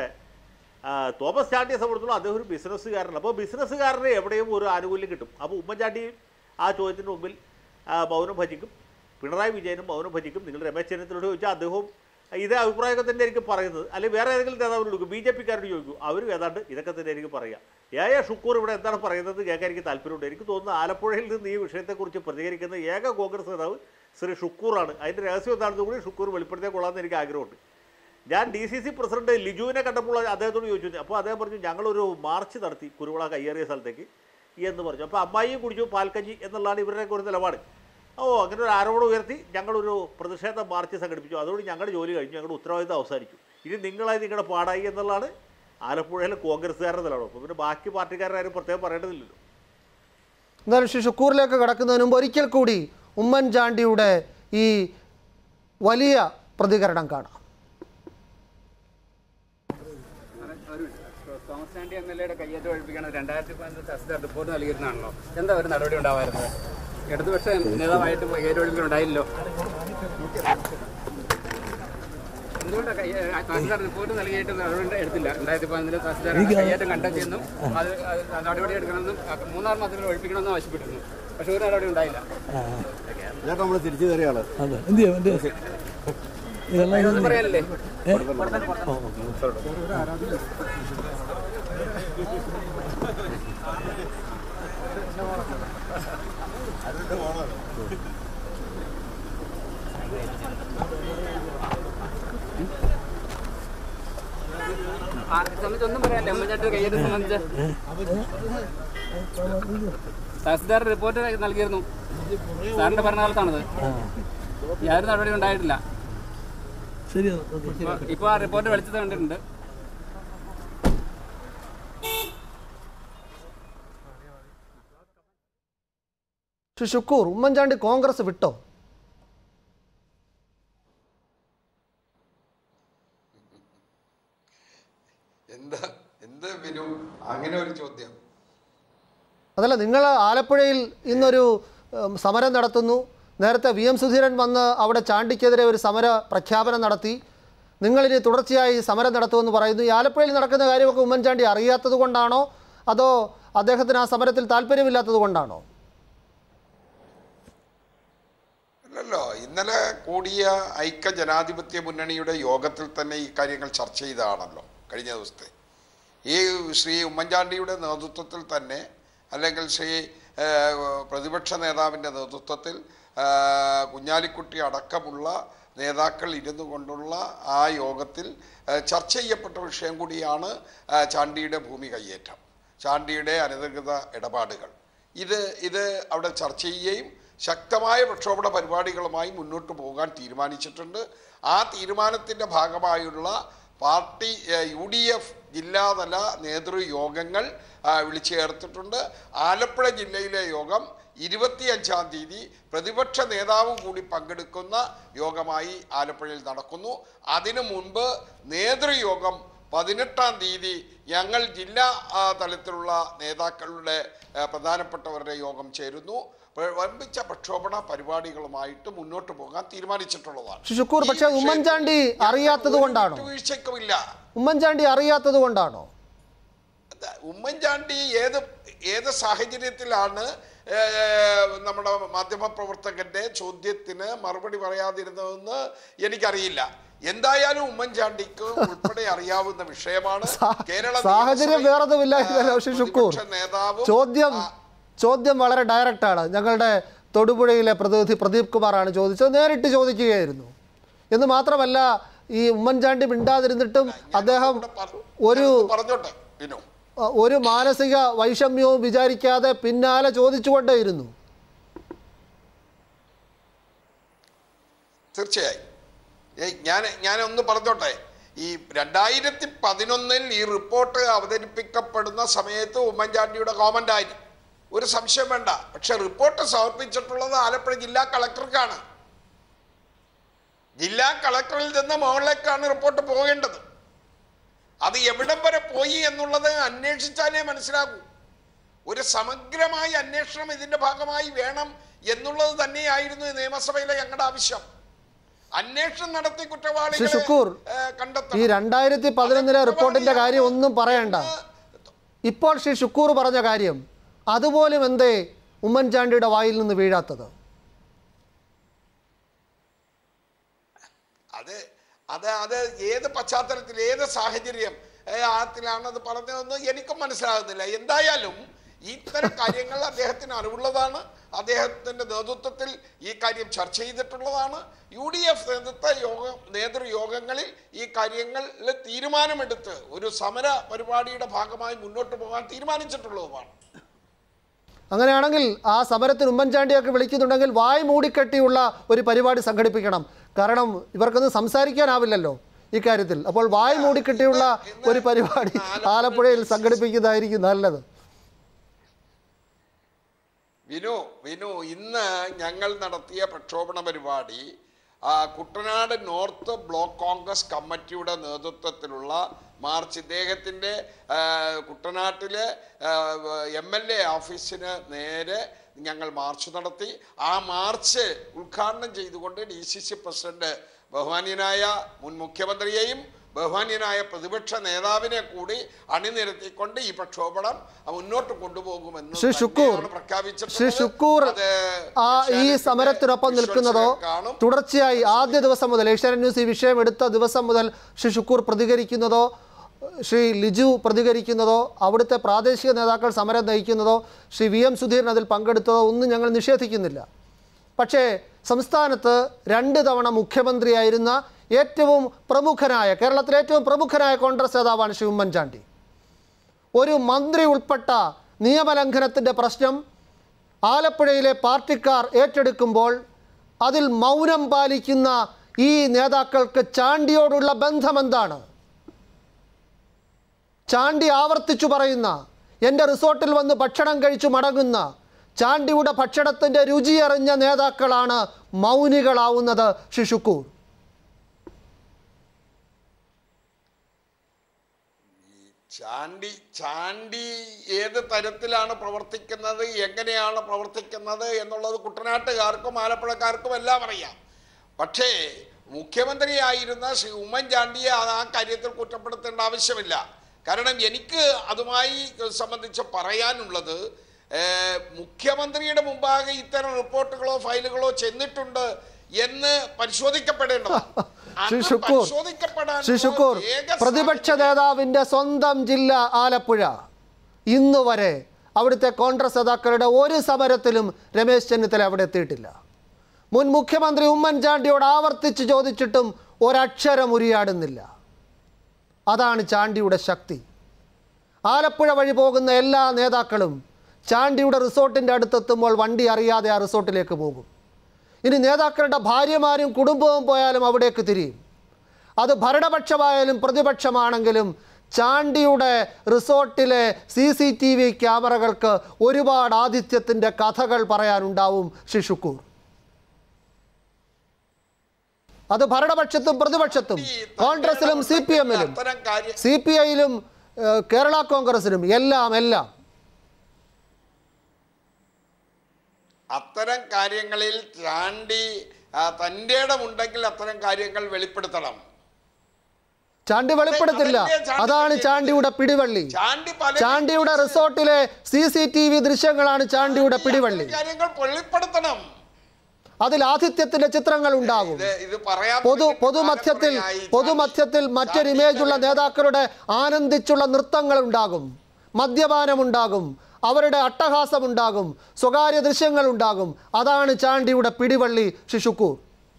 തോമസ് ചാണ്ടിയെ സംബന്ധിച്ചുള്ള അദ്ദേഹം ഒരു ബിസിനസ്സുകാരനാണ്. അപ്പോൾ ബിസിനസ്സുകാരന് എവിടെയും ഒരു ആനുകൂല്യം കിട്ടും. അപ്പോൾ ഉമ്മൻചാണ്ടി ആ ചോദ്യത്തിന് മുമ്പിൽ മൗനം ഭജിക്കും. പിണറായി വിജയനും മൗനം ഭജിക്കും. നിങ്ങൾ രമേശ് ചെന്നിത്തലയോട് ചോദിച്ചാൽ അദ്ദേഹവും ഇതേ അഭിപ്രായമൊക്കെ തന്നെ ആയിരിക്കും പറയുന്നത്. അല്ലെങ്കിൽ വേറെ ഏതെങ്കിലും നേതാവിനോട് ചോദിക്കും, BJP-ക്കാരോട് ചോദിക്കും, അവരും ഏതാണ്ട് ഇതൊക്കെ തന്നെ ആയിരിക്കും പറയുക. ഏക ഷുക്കൂർ ഇവിടെ എന്താണ് പറയുന്നത് കേൾക്കാൻ എനിക്ക് താല്പര്യമുണ്ട്. എനിക്ക് തോന്നുന്നു ആലപ്പുഴയിൽ നിന്ന് ഈ വിഷയത്തെക്കുറിച്ച് പ്രതികരിക്കുന്ന ഏക കോൺഗ്രസ് നേതാവ് ശ്രീ ഷുക്കൂറാണ്. അതിൻ്റെ രഹസ്യം എന്താണെന്ന് കൂടി ഷുക്കൂർ വെളിപ്പെടുത്തിയാൽ കൊള്ളാമെന്ന് എനിക്ക് ആഗ്രഹമുണ്ട്. ഞാൻ DCC പ്രസിഡന്റ് ലിജുവിനെ കണ്ടപ്പോൾ അദ്ദേഹത്തോട് ചോദിച്ചു. അപ്പോൾ അദ്ദേഹം പറഞ്ഞു, ഞങ്ങളൊരു മാർച്ച് നടത്തി കുരുവിള കയ്യേറിയ സ്ഥലത്തേക്ക് എന്ന് പറഞ്ഞു. അപ്പോൾ അമ്മായിയും കുടിച്ചു പാൽക്കഞ്ഞി എന്നുള്ളതാണ് ഇവരുടെയൊക്കെ ഒരു നിലപാട്. അങ്ങനെ ഒരു ആരോപണം ഉയർത്തി ഞങ്ങളൊരു പ്രതിഷേധ മാർച്ച് സംഘടിപ്പിച്ചു. അതോടെ ഞങ്ങളുടെ ജോലി കഴിഞ്ഞു, ഞങ്ങളുടെ ഉത്തരവാദിത്തം അവസാനിച്ചു. ഇനി നിങ്ങളായി നിങ്ങളുടെ പാടായി എന്നുള്ളതാണ് ആലപ്പുഴയിലെ കോൺഗ്രസ്സുകാരുടെ നിലപാട്. അപ്പോൾ പിന്നെ ബാക്കി പാർട്ടിക്കാരും പ്രത്യേകം പറയേണ്ടതില്ലല്ലോ. എന്നാലും ശ്രീ ഷുക്കൂറിലേക്ക് കടക്കുന്നതിന് മുമ്പ് ഒരിക്കൽ കൂടി ഉമ്മൻചാണ്ടിയുടെ ഈ വലിയ പ്രതികരണം കാണാം. തോമസ് ചാണ്ടി MLA കയ്യേറ്റം ഒഴിപ്പിക്കണം 2015 തഹസിൽദാർ റിപ്പോർട്ട് നൽകിയിരുന്നാണല്ലോ. എന്താ ഒരു നടപടി ഉണ്ടാവാറുള്ളത്? ഇടതുപക്ഷ നേതാവായിട്ട് കയ്യേറ്റം ഒഴിപ്പിക്കണം ഉണ്ടായില്ലല്ലോ. എന്തുകൊണ്ടാണ് തഹസിൽദാർ റിപ്പോർട്ട് നൽകിയിട്ട് നടപടി എടുത്തില്ല? 2015 തഹസിൽദാർ കയ്യേറ്റം കണ്ടെത്തിയെന്നും അത് നടപടി എടുക്കണമെന്നും 3-6 മാസത്തിൽ ഒഴിപ്പിക്കണമെന്നും ആവശ്യപ്പെട്ടിരുന്നു. പക്ഷെ ഒരു നടപടി ഉണ്ടായില്ല. നമ്മൾ തിരിച്ചു തരികയാണ്. ഇതൊന്നും പറയാനല്ലേ? സംബന്ധിച്ചൊന്നും പറയാനല്ലേ? ഉമ്മൻചാണ്ടി കയ്യേറ്റം സംബന്ധിച്ച് തഹസിൽദാർ റിപ്പോർട്ട് നൽകിയിരുന്നു. സാറിന്റെ ഭരണകാലത്താണത്. യാതൊരു നടപടി ഉണ്ടായിട്ടില്ല. ഇപ്പോൾ ആ റിപ്പോർട്ട് വെളിച്ചത്ത് കണ്ടിട്ടുണ്ട്. ശ്രീ ഷുക്കൂർ, ഉമ്മൻചാണ്ടി കോൺഗ്രസ് വിട്ടോ? അങ്ങനെ ഒരു ചോദ്യം. അതല്ല, നിങ്ങൾ ആലപ്പുഴയിൽ ഇന്നൊരു സമരം നടത്തുന്നു. നേരത്തെ VM സുധീരൻ വന്ന് അവിടെ ചാണ്ടിക്കെതിരെ ഒരു സമര പ്രഖ്യാപനം നടത്തി. നിങ്ങളിനി തുടർച്ചയായി സമരം നടത്തുമെന്ന് പറയുന്നു. ഈ ആലപ്പുഴയിൽ നടക്കുന്ന കാര്യമൊക്കെ ഉമ്മൻചാണ്ടി അറിയാത്തത് കൊണ്ടാണോ അതോ അദ്ദേഹത്തിന് ആ സമരത്തിൽ താല്പര്യമില്ലാത്തത് കൊണ്ടാണോ? അല്ലല്ലോ, ഇന്നലെ കൂടിയ ഐക്യ ജനാധിപത്യ മുന്നണിയുടെ യോഗത്തിൽ തന്നെ ഈ കാര്യങ്ങൾ ചർച്ച ചെയ്തതാണല്ലോ കഴിഞ്ഞ ദിവസത്തെ. ഈ ശ്രീ ഉമ്മൻചാണ്ടിയുടെ നേതൃത്വത്തിൽ തന്നെ, അല്ലെങ്കിൽ ശ്രീ പ്രതിപക്ഷ നേതാവിൻ്റെ നേതൃത്വത്തിൽ കുഞ്ഞാലിക്കുട്ടി അടക്കമുള്ള നേതാക്കൾ ഇരുന്നു കൊണ്ടുള്ള ആ യോഗത്തിൽ ചർച്ച ചെയ്യപ്പെട്ട വിഷയം കൂടിയാണ് ചാണ്ടിയുടെ ഭൂമി കയ്യേറ്റം, ചാണ്ടിയുടെ അനധികൃത ഇടപാടുകൾ. ഇത് അവിടെ ചർച്ച ചെയ്യുകയും ശക്തമായ പ്രക്ഷോഭണ പരിപാടികളുമായി മുന്നോട്ട് പോകാൻ തീരുമാനിച്ചിട്ടുണ്ട്. ആ തീരുമാനത്തിൻ്റെ ഭാഗമായുള്ള പാർട്ടി UDF ജില്ലാതല നേതൃയോഗങ്ങൾ വിളിച്ചു ചേർത്തിട്ടുണ്ട്. ആലപ്പുഴ ജില്ലയിലെ യോഗം 25-ാം തീയതി പ്രതിപക്ഷ നേതാവും കൂടി പങ്കെടുക്കുന്ന യോഗമായി ആലപ്പുഴയിൽ നടക്കുന്നു. അതിനു മുൻപ് നേതൃയോഗം 18-ാം തീയതി ഞങ്ങൾ ജില്ലാ തലത്തിലുള്ള നേതാക്കളുടെ പ്രധാനപ്പെട്ടവരുടെ യോഗം ചേരുന്നു. വമ്പിച്ച പ്രക്ഷോഭണ പരിപാടികളുമായിട്ട് മുന്നോട്ട് പോകാൻ തീരുമാനിച്ചിട്ടുള്ളതാണ്. ഷുക്കൂർ, പക്ഷേ ഉമ്മൻചാണ്ടി അറിയാത്തത് കൊണ്ടാണോ? വീഴ്ചയ്ക്കുമില്ല. ഉമ്മൻചാണ്ടി അറിയാത്തത് കൊണ്ടാണോ? ഉമ്മൻചാണ്ടി ഏത് സാഹചര്യത്തിലാണ് നമ്മുടെ മാധ്യമപ്രവർത്തകന്റെ ചോദ്യത്തിന് മറുപടി പറയാതിരുന്നതെന്ന് എനിക്കറിയില്ല. എന്തായാലും ഉമ്മൻചാണ്ടിക്ക് ഉൾപ്പെടെ അറിയാവുന്ന വിഷയമാണ്. കേരള സാഹചര്യം വേറൊന്നുമില്ല. നേതാവ് ചോദ്യം വളരെ ഡയറക്റ്റാണ്. ഞങ്ങളുടെ തൊടുപുഴയിലെ പ്രതിനിധി പ്രദീപ് കുമാറാണ് ചോദിച്ചത്. നേരിട്ട് ചോദിക്കുകയായിരുന്നു. എന്ന് മാത്രമല്ല, ഈ ഉമ്മൻചാണ്ടി മിണ്ടാതിരുന്നിട്ടും അദ്ദേഹം ഒരു മാനസിക വൈഷമ്യവും വിചാരിക്കാതെ പിന്നാലെ ചോദിച്ചുകൊണ്ടേയിരുന്നു. തീർച്ചയായും ഞാനൊന്ന് പറഞ്ഞോട്ടെ. ഈ 2011 ഈ റിപ്പോർട്ട് അവതരിപ്പിക്കപ്പെടുന്ന സമയത്ത് ഉമ്മൻചാണ്ടിയുടെ കോമന്റ് ആയി ഒരു സംശയം വേണ്ട. പക്ഷെ റിപ്പോർട്ട് സമർപ്പിച്ചിട്ടുള്ളത് ആലപ്പുഴ ജില്ലാ കളക്ടർക്കാണ്. ജില്ലാ കളക്ടറിൽ നിന്ന് മുകളിലേക്കാണ് റിപ്പോർട്ട് പോകേണ്ടത്. അത് എവിടം വരെ പോയി എന്നുള്ളത് അന്വേഷിച്ചാലേ മനസ്സിലാകൂ. ഒരു സമഗ്രമായ അന്വേഷണം ഇതിന്റെ ഭാഗമായി വേണം എന്നുള്ളത് തന്നെയായിരുന്നു നിയമസഭയിലെ ഞങ്ങളുടെ ആവശ്യം. അന്വേഷണം നടത്തി കുറ്റവാളികളെ കണ്ടെത്തണം. ഈ 2011 റിപ്പോർട്ടിന്റെ കാര്യം ഒന്നും പറയണ്ട. ഇപ്പോൾ ശ്രീ ഷുക്കൂർ പറഞ്ഞ കാര്യം അതുപോലും എന്തേ ഉമ്മൻചാണ്ടിയുടെ വായിൽ നിന്ന് വീഴാത്തത്? അത് ഏത് പശ്ചാത്തലത്തിൽ ഏത് സാഹചര്യം ആത്തിലാണത് പറഞ്ഞതെന്ന് എനിക്കും മനസ്സിലാകുന്നില്ല. എന്തായാലും ഇത്തരം കാര്യങ്ങൾ അദ്ദേഹത്തിന് അറിവുള്ളതാണ്. അദ്ദേഹത്തിൻ്റെ നേതൃത്വത്തിൽ ഈ കാര്യം ചർച്ച ചെയ്തിട്ടുള്ളതാണ്. UDF നേതൃയോഗങ്ങളിൽ ഈ കാര്യങ്ങളിൽ തീരുമാനമെടുത്ത് ഒരു സമര പരിപാടിയുടെ ഭാഗമായി മുന്നോട്ട് പോകാൻ തീരുമാനിച്ചിട്ടുള്ളതുമാണ്. അങ്ങനെയാണെങ്കിൽ ആ സമരത്തിന് ഉമ്മൻചാണ്ടിയൊക്കെ വിളിക്കുന്നുണ്ടെങ്കിൽ വായ് മൂടിക്കെട്ടിയുള്ള ഒരു പരിപാടി സംഘടിപ്പിക്കണം. കാരണം ഇവർക്കൊന്നും സംസാരിക്കാനാവില്ലല്ലോ ഇക്കാര്യത്തിൽ. അപ്പോൾ വായ് മൂടിക്കെട്ടിയുള്ള ഒരു പരിപാടി ആലപ്പുഴയിൽ സംഘടിപ്പിക്കുന്നതായിരിക്കും നല്ലത്. വിനു ഇന്ന് ഞങ്ങൾ നടത്തിയ പ്രക്ഷോഭണ പരിപാടി കുട്ടനാട് നോർത്ത് ബ്ലോക്ക് കോൺഗ്രസ് കമ്മിറ്റിയുടെ നേതൃത്വത്തിലുള്ള മാർച്ച്, ഇദ്ദേഹത്തിൻ്റെ കുട്ടനാട്ടിലെ MLA ഓഫീസിന് നേരെ ഞങ്ങൾ മാർച്ച് നടത്തി. ആ മാർച്ച് ഉദ്ഘാടനം ചെയ്തുകൊണ്ട് DCC പ്രസിഡന്റ് ബഹുമാന്യനായ മുൻ മുഖ്യമന്ത്രിയെയും ബഹുമാന്യനായ പ്രതിപക്ഷ നേതാവിനെ കൂടി അണിനിരത്തിക്കൊണ്ട് ഈ പ്രക്ഷോഭണം മുന്നോട്ട് കൊണ്ടുപോകുമെന്ന് പ്രഖ്യാപിച്ചിട്ടുണ്ട്. ഈ സമരത്തിനൊപ്പം നിൽക്കുന്നതോ തുടർച്ചയായി ആദ്യ ദിവസം മുതൽ ഏഷ്യാനെറ്റ് ന്യൂസ് ഈ വിഷയം എടുത്ത ദിവസം മുതൽ ശ്രീ ഷുക്കൂർ പ്രതികരിക്കുന്നതോ ശ്രീ ലിജു പ്രതികരിക്കുന്നതോ അവിടുത്തെ പ്രാദേശിക നേതാക്കൾ സമരം നയിക്കുന്നതോ ശ്രീ VM സുധീരൻ അതിൽ പങ്കെടുത്തതോ ഒന്നും ഞങ്ങൾ നിഷേധിക്കുന്നില്ല. പക്ഷേ സംസ്ഥാനത്ത് 2 തവണ മുഖ്യമന്ത്രിയായിരുന്ന ഏറ്റവും പ്രമുഖനായ, കേരളത്തിലെ ഏറ്റവും പ്രമുഖനായ കോൺഗ്രസ് നേതാവാണ് ശ്രീ ഉമ്മൻചാണ്ടി. ഒരു മന്ത്രി ഉൾപ്പെട്ട നിയമലംഘനത്തിൻ്റെ പ്രശ്നം ആലപ്പുഴയിലെ പാർട്ടിക്കാർ ഏറ്റെടുക്കുമ്പോൾ അതിൽ മൗനം പാലിക്കുന്ന ഈ നേതാക്കൾക്ക് ചാണ്ടിയോടുള്ള ബന്ധമെന്താണ്? ചാണ്ടി ആവർത്തിച്ചു പറയുന്ന, എൻ്റെ റിസോർട്ടിൽ വന്ന് ഭക്ഷണം കഴിച്ചു മടങ്ങുന്ന, ചാണ്ടിയുടെ ഭക്ഷണത്തിൻ്റെ രുചിയറിഞ്ഞ നേതാക്കളാണ് മൗനികളാവുന്നത്. ശ്രീ ഷുക്കൂർ, ചാണ്ടി ഏത് തരത്തിലാണ് പ്രവർത്തിക്കുന്നത്, എങ്ങനെയാണ് പ്രവർത്തിക്കുന്നത് എന്നുള്ളത് കുട്ടനാട്ടുകാർക്കും ആലപ്പുഴക്കാർക്കും എല്ലാം അറിയാം. പക്ഷേ മുഖ്യമന്ത്രിയായിരുന്ന ശ്രീ ഉമ്മൻചാണ്ടിയെ ആ കാര്യത്തിൽ കുറ്റപ്പെടുത്തേണ്ട ആവശ്യമില്ല. കാരണം എനിക്ക് അതുമായി സംബന്ധിച്ച് പറയാനുള്ളത്, മുഖ്യമന്ത്രിയുടെ മുമ്പാകെ ഇത്തരം റിപ്പോർട്ടുകളോ ഫയലുകളോ ചെന്നിട്ടുണ്ട് എന്ന് പരിശോധിക്കപ്പെടേണ്ടതാണ്. പ്രതിപക്ഷ നേതാവിൻ്റെ സ്വന്തം ജില്ല ആലപ്പുഴ, ഇന്ന് വരെ അവിടുത്തെ കോൺഗ്രസ് നേതാക്കളുടെ ഒരു സമരത്തിലും രമേശ് ചെന്നിത്തല അവിടെ എത്തിയിട്ടില്ല. മുൻ മുഖ്യമന്ത്രി ഉമ്മൻചാണ്ടിയോട് ആവർത്തിച്ച് ചോദിച്ചിട്ടും ഒരക്ഷരം ഉരിയാടുന്നില്ല. അതാണ് ചാണ്ടിയുടെ ശക്തി. ആലപ്പുഴ വഴി പോകുന്ന എല്ലാ നേതാക്കളും ചാണ്ടിയുടെ റിസോർട്ടിൻ്റെ അടുത്തെത്തുമ്പോൾ വണ്ടി അറിയാതെ ആ റിസോർട്ടിലേക്ക് പോകും. ഇനി നേതാക്കളുടെ ഭാര്യമാരും കുടുംബവും പോയാലും അവിടേക്ക് തിരിയും. അത് ഭരണപക്ഷമായാലും പ്രതിപക്ഷമാണെങ്കിലും ചാണ്ടിയുടെ റിസോർട്ടിലെ CCTV ക്യാമറകൾക്ക് ഒരുപാട് ആതിഥ്യത്തിൻ്റെ കഥകൾ പറയാനുണ്ടാവും ശിശുക്കൂർ. അത് ഭരണപക്ഷത്തും പ്രതിപക്ഷത്തും, കോൺഗ്രസിലും CPM-ലും CPI-ലും കേരള കോൺഗ്രസിലും എല്ലാം അത്തരം കാര്യങ്ങളിൽ ചാണ്ടി തൻ്റെ ഇടമുണ്ടെങ്കിൽ അത്തരം കാര്യങ്ങൾ വെളിപ്പെടുത്തണം. ചാണ്ടി വെളിപ്പെടുത്തില്ല. അതാണ് ചാണ്ടിയുടെ പിടിവള്ളി. ചാണ്ടിയുടെ റിസോർട്ടിലെ CCTV ദൃശ്യങ്ങളാണ് ചാണ്ടിയുടെ പിടിവള്ളി. കാര്യങ്ങൾ വെളിപ്പെടുത്തണം. അതിൽ ആതിഥ്യത്തിന്റെ ചിത്രങ്ങൾ ഉണ്ടാകും. പൊതുമധ്യത്തിൽ മറ്റൊരു ഇമേജുള്ള നേതാക്കളുടെ ആനന്ദിച്ചുള്ള നൃത്തങ്ങൾ ഉണ്ടാകും, മദ്യപാനമുണ്ടാകും, അവരുടെ അട്ടഹാസമുണ്ടാകും, സ്വകാര്യ ദൃശ്യങ്ങൾ ഉണ്ടാകും. അതാണ് ചാണ്ടിയുടെ പിടിവള്ളി ശിശുക്കൂർ.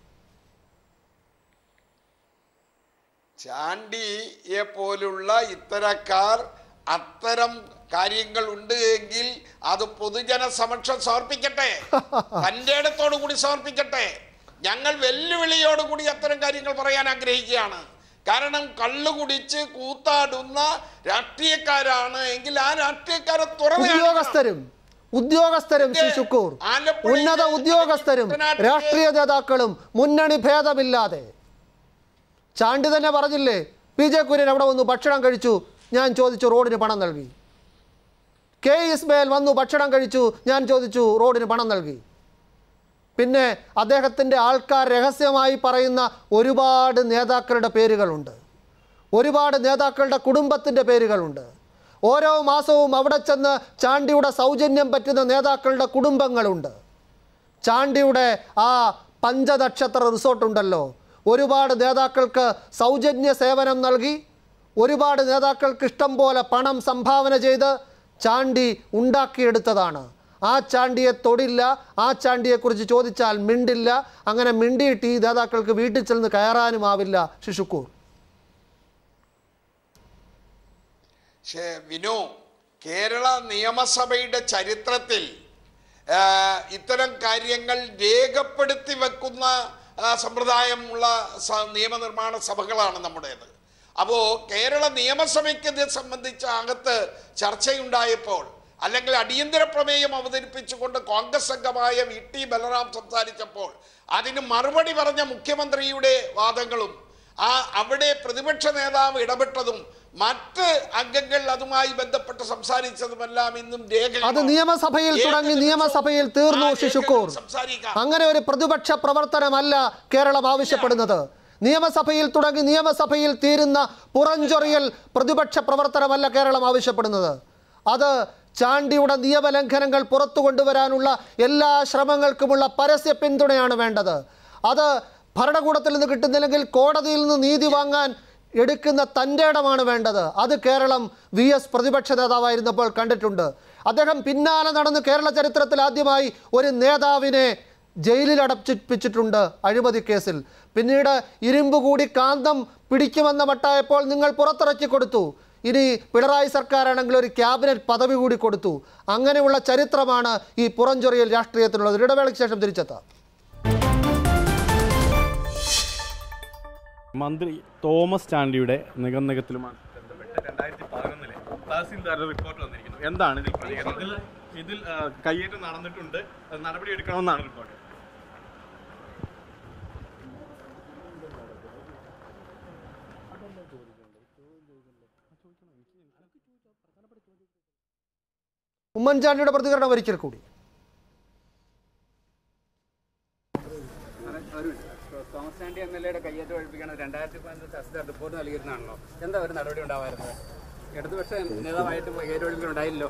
ചാണ്ടിയെ പോലുള്ള ഇത്തരക്കാർ അത്തരം കാര്യങ്ങൾ ഉണ്ട് എങ്കിൽ അത് പൊതുജന സമക്ഷം സമർപ്പിക്കട്ടെ, തൻ്റെ ഇടത്തോടു കൂടി സമർപ്പിക്കട്ടെ. ഞങ്ങൾ വെല്ലുവിളിയോടുകൂടി അത്തരം കാര്യങ്ങൾ പറയാൻ ആഗ്രഹിക്കുകയാണ്. കാരണം കള്ളു കുടിച്ച് കൂത്താടുന്ന രാഷ്ട്രീയക്കാരാണ് എങ്കിൽ ആ രാഷ്ട്രീയക്കാരെ ഉദ്യോഗസ്ഥരും ശിശുക്കൂർ, ഉന്നത ഉദ്യോഗസ്ഥരും രാഷ്ട്രീയ നേതാക്കളും മുന്നണി ഭേദമില്ലാതെ. ചാണ്ടി തന്നെ പറഞ്ഞില്ലേ, PJ കുര്യൻ അവിടെ വന്നു ഭക്ഷണം കഴിച്ചു, ഞാൻ ചോദിച്ചു റോഡിന് പണം നൽകി. K. ഇസ്മയിൽ വന്നു ഭക്ഷണം കഴിച്ചു, ഞാൻ ചോദിച്ചു റോഡിന് പണം നൽകി. പിന്നെ അദ്ദേഹത്തിൻ്റെ ആൾക്കാർ രഹസ്യമായി പറയുന്ന ഒരുപാട് നേതാക്കളുടെ പേരുകളുണ്ട്, ഒരുപാട് നേതാക്കളുടെ കുടുംബത്തിൻ്റെ പേരുകളുണ്ട്. ഓരോ മാസവും അവിടെ ചെന്ന് ചാണ്ടിയുടെ സൗജന്യം പറ്റുന്ന നേതാക്കളുടെ കുടുംബങ്ങളുണ്ട്. ചാണ്ടിയുടെ ആ പഞ്ചനക്ഷത്ര റിസോർട്ടുണ്ടല്ലോ, ഒരുപാട് നേതാക്കൾക്ക് സൗജന്യ സേവനം നൽകി, ഒരുപാട് നേതാക്കൾക്ക് ഇഷ്ടം പോലെ പണം സംഭാവന ചെയ്ത് ചാണ്ടി ഉണ്ടാക്കിയെടുത്തതാണ്. ആ ചാണ്ടിയെ തൊടില്ല, ആ ചാണ്ടിയെക്കുറിച്ച് ചോദിച്ചാൽ മിണ്ടില്ല. അങ്ങനെ മിണ്ടിയിട്ട് ഈ നേതാക്കൾക്ക് വീട്ടിൽ ചെന്ന് കയറാനുമാവില്ല ശിശുക്കൂർ. വിനു, കേരള നിയമസഭയുടെ ചരിത്രത്തിൽ ഇത്തരം കാര്യങ്ങൾ രേഖപ്പെടുത്തി വെക്കുന്ന സമ്പ്രദായമുള്ള നിയമനിർമ്മാണ സഭകളാണ് നമ്മുടേത്. അപ്പോൾ കേരള നിയമസഭയ്ക്ക് ഇത് സംബന്ധിച്ച അകത്ത് ചർച്ചയുണ്ടായപ്പോൾ, അല്ലെങ്കിൽ അടിയന്തര പ്രമേയം അവതരിപ്പിച്ചുകൊണ്ട് കോൺഗ്രസ് അംഗമായ VT ബലറാം സംസാരിച്ചപ്പോൾ അതിന് മറുപടി പറഞ്ഞ മുഖ്യമന്ത്രിയുടെ വാദങ്ങളും അവിടെ പ്രതിപക്ഷ നേതാവ് ഇടപെട്ടതും മറ്റ് അംഗങ്ങൾ അതുമായി ബന്ധപ്പെട്ട് സംസാരിച്ചതുമെല്ലാം ഇന്നും അത് നിയമസഭയിൽ തുടങ്ങി നിയമസഭയിൽ തീർന്നു ശിശുക്കൂർ. അങ്ങനെ ഒരു പ്രതിപക്ഷ പ്രവർത്തനമല്ല കേരളം ആവശ്യപ്പെടുന്നത്. നിയമസഭയിൽ തുടങ്ങി നിയമസഭയിൽ തീരുന്ന പുറഞ്ചൊറിയൽ പ്രതിപക്ഷ പ്രവർത്തനമല്ല കേരളം ആവശ്യപ്പെടുന്നത്. അത് ചാണ്ടിയുടെ നിയമലംഘനങ്ങൾ പുറത്തു കൊണ്ടുവരാനുള്ള എല്ലാ ശ്രമങ്ങൾക്കുമുള്ള പരസ്യ പിന്തുണയാണ് വേണ്ടത്. അത് ഭരണകൂടത്തിൽ നിന്ന് കിട്ടുന്നില്ലെങ്കിൽ കോടതിയിൽ നിന്ന് നീതി വാങ്ങാൻ എടുക്കുന്ന തൻ്റെ ഇടമാണ് വേണ്ടത്. അത് കേരളം VS പ്രതിപക്ഷ നേതാവായിരുന്നപ്പോൾ കണ്ടിട്ടുണ്ട്. അദ്ദേഹം പിന്നാലെ നടന്ന് കേരള ചരിത്രത്തിൽ ആദ്യമായി ഒരു നേതാവിനെ ജയിലിൽ അടപ്പിച്ചിട്ടുണ്ട് അഴിമതി കേസിൽ. പിന്നീട് ഇരുമ്പ് കൂടി കാന്തം പിടിക്കുമെന്ന മട്ടായപ്പോൾ നിങ്ങൾ പുറത്തിറക്കി കൊടുത്തു. ഇനി പിണറായി സർക്കാരാണെങ്കിൽ ഒരു ക്യാബിനറ്റ് പദവി കൂടി കൊടുത്തു. അങ്ങനെയുള്ള ചരിത്രമാണ് ഈ പുറഞ്ചൊറിയൽ രാഷ്ട്രീയത്തിനുള്ളത്. ഇടവേളയ്ക്ക് ശേഷം തിരിച്ചെത്താം. മന്ത്രി തോമസ് ചാണ്ടിയുടെ നിഗമനത്തിലുമായി ബന്ധപ്പെട്ട് 2011 തഹസീൽദാരുടെ റിപ്പോർട്ട് വന്നിരിക്കുന്നു. എന്താണ് ഇതിൽ പ്രതികരണം? ഇതിൽ കയ്യേറ്റം നടന്നിട്ടുണ്ട്, നടപടി എടുക്കണമെന്നാണ് റിപ്പോർട്ട്. ഉമ്മൻചാണ്ടിയുടെ പ്രതികരണം ഒരിക്കൽ കൂടി. തോമസ് ചാണ്ടി MLA കയ്യേറ്റം ഒഴിപ്പിക്കണം 2015 തഹസീൽദാർ റിപ്പോർട്ട് നൽകിയിരുന്നാണല്ലോ. എന്താ ഒരു നടപടി ഉണ്ടാവാറുള്ളത്? ഇടതുപക്ഷ നേതാവായിട്ട് കയ്യേറ്റം ഒഴിപ്പിക്കണം ഉണ്ടായില്ലോ.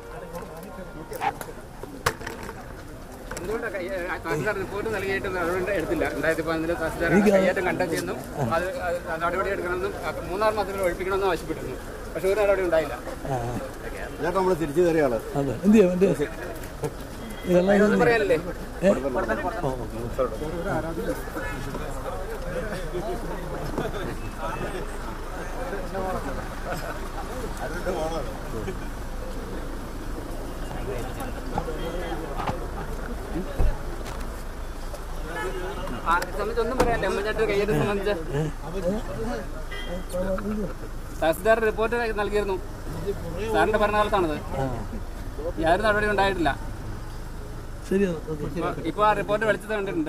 എന്തുകൊണ്ടാണ് തഹസീൽദാർ റിപ്പോർട്ട് നൽകിയിട്ട് നടപടി എടുത്തില്ല? 2015 തഹസീൽദാർ കയ്യേറ്റം കണ്ടെത്തിയെന്നും അത് നടപടി എടുക്കണമെന്നും 3-6 മാസത്തിൽ ഒഴിപ്പിക്കണമെന്നും ആവശ്യപ്പെട്ടിരുന്നു. പക്ഷെ ഒരു നടപടി ഉണ്ടായില്ല. നമ്മൾ തിരിച്ചു തരികയാണ്. പറയാനല്ലേ സംബന്ധിച്ചൊന്നും പറയാനില്ല. ഉമ്മൻചാണ്ടി കയ്യേറ്റം സംബന്ധിച്ച് തഹസിൽദാർ റിപ്പോർട്ട് നൽകിയിരുന്നു. സാറിന്റെ ഭരണകാലത്താണത്. യാതൊരു നടപടി ഉണ്ടായിട്ടില്ല. ഇപ്പൊ ആ റിപ്പോർട്ട് വെളിച്ചത് കണ്ടിട്ടുണ്ട്.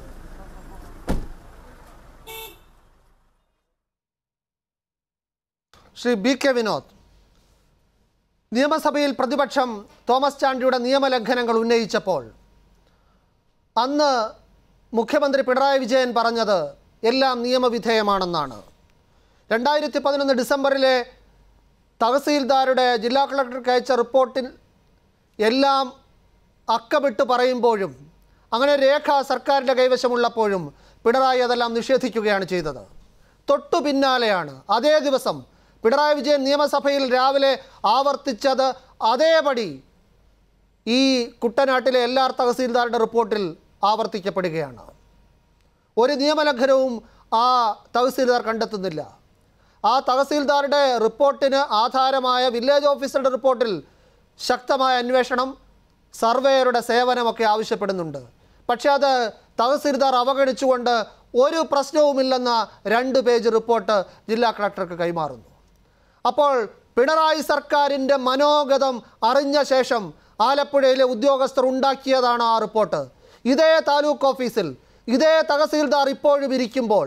ശ്രീ ബി കെ വിനോദ്, നിയമസഭയിൽ പ്രതിപക്ഷം തോമസ് ചാണ്ടിയുടെ നിയമലംഘനങ്ങൾ ഉന്നയിച്ചപ്പോൾ അന്ന് മുഖ്യമന്ത്രി പിണറായി വിജയൻ പറഞ്ഞത് എല്ലാം നിയമവിധേയമാണെന്നാണ്. 2011 ഡിസംബറിലെ തഹസീൽദാരുടെ ജില്ലാ കളക്ടർക്ക് അയച്ച റിപ്പോർട്ടിൽ എല്ലാം അക്കമിട്ട് പറയുമ്പോഴും അങ്ങനെ രേഖ സർക്കാരിൻ്റെ കൈവശമുള്ളപ്പോഴും പിണറായി അതെല്ലാം നിഷേധിക്കുകയാണ് ചെയ്തത്. തൊട്ടു പിന്നാലെയാണ് അതേ ദിവസം പിണറായി വിജയൻ നിയമസഭയിൽ രാവിലെ ആവർത്തിച്ചത് അതേപടി ഈ കുട്ടനാട്ടിലെ എല്ലാ തഹസീൽദാരുടെ റിപ്പോർട്ടിൽ ആവർത്തിക്കപ്പെടുകയാണ്. ഒരു നിയമലംഘനവും ആ തഹസീൽദാർ കണ്ടെത്തുന്നില്ല. ആ തഹസീൽദാരുടെ റിപ്പോർട്ടിന് ആധാരമായ വില്ലേജ് ഓഫീസറുടെ റിപ്പോർട്ടിൽ ശക്തമായ അന്വേഷണം, സർവേയറുടെ സേവനമൊക്കെ ആവശ്യപ്പെടുന്നുണ്ട്. പക്ഷേ അത് തഹസീൽദാർ അവഗണിച്ചുകൊണ്ട് ഒരു പ്രശ്നവുമില്ലെന്ന 2 പേജ് റിപ്പോർട്ട് ജില്ലാ കളക്ടർക്ക് കൈമാറുന്നു. അപ്പോൾ പിണറായി സർക്കാരിൻ്റെ മനോഗതം അറിഞ്ഞ ശേഷം ആലപ്പുഴയിലെ ഉദ്യോഗസ്ഥർ ഉണ്ടാക്കിയതാണ് ആ റിപ്പോർട്ട്. ഇതേ താലൂക്ക് ഓഫീസിൽ ഇതേ തഹസീൽദാർ ഇപ്പോഴും ഇരിക്കുമ്പോൾ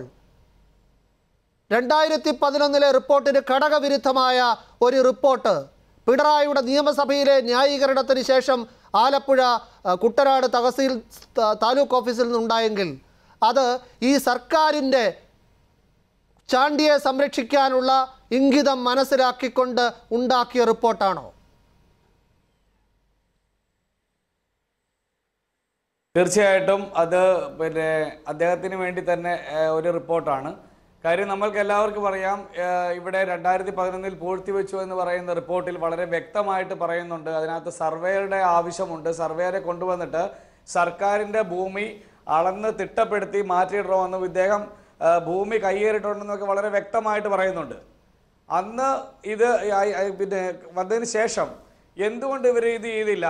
2011 റിപ്പോർട്ടിന് ഘടകവിരുദ്ധമായ ഒരു റിപ്പോർട്ട് പിണറായിയുടെ നിയമസഭയിലെ ന്യായീകരണത്തിന് ശേഷം ആലപ്പുഴ കുട്ടനാട് താലൂക്ക് ഓഫീസിൽ നിന്നുണ്ടായെങ്കിൽ അത് ഈ സർക്കാരിൻ്റെ ചാണ്ടിയെ സംരക്ഷിക്കാനുള്ള ഇംഗിതം മനസ്സിലാക്കിക്കൊണ്ട് ഉണ്ടാക്കിയ റിപ്പോർട്ടാണോ? തീർച്ചയായിട്ടും അത് അദ്ദേഹത്തിന് വേണ്ടി തന്നെ ഒരു റിപ്പോർട്ടാണ്. കാര്യം നമ്മൾക്ക് എല്ലാവർക്കും അറിയാം, ഇവിടെ 2011 പൂഴ്ത്തിവെച്ചു എന്ന് പറയുന്ന റിപ്പോർട്ടിൽ വളരെ വ്യക്തമായിട്ട് പറയുന്നുണ്ട്. അതിനകത്ത് സർവേയുടെ ആവശ്യമുണ്ട്. സർവേയറെ കൊണ്ടുവന്നിട്ട് സർക്കാരിൻ്റെ ഭൂമി അളന്ന് തിട്ടപ്പെടുത്തി മാറ്റിയിടണമെന്നും ഇദ്ദേഹം ഭൂമി കയ്യേറിയിട്ടുണ്ടെന്നൊക്കെ വളരെ വ്യക്തമായിട്ട് പറയുന്നുണ്ട്. അന്ന് ഇത് വന്നതിന് ശേഷം എന്തുകൊണ്ട് ഇവർ ഇത് ചെയ്തില്ല?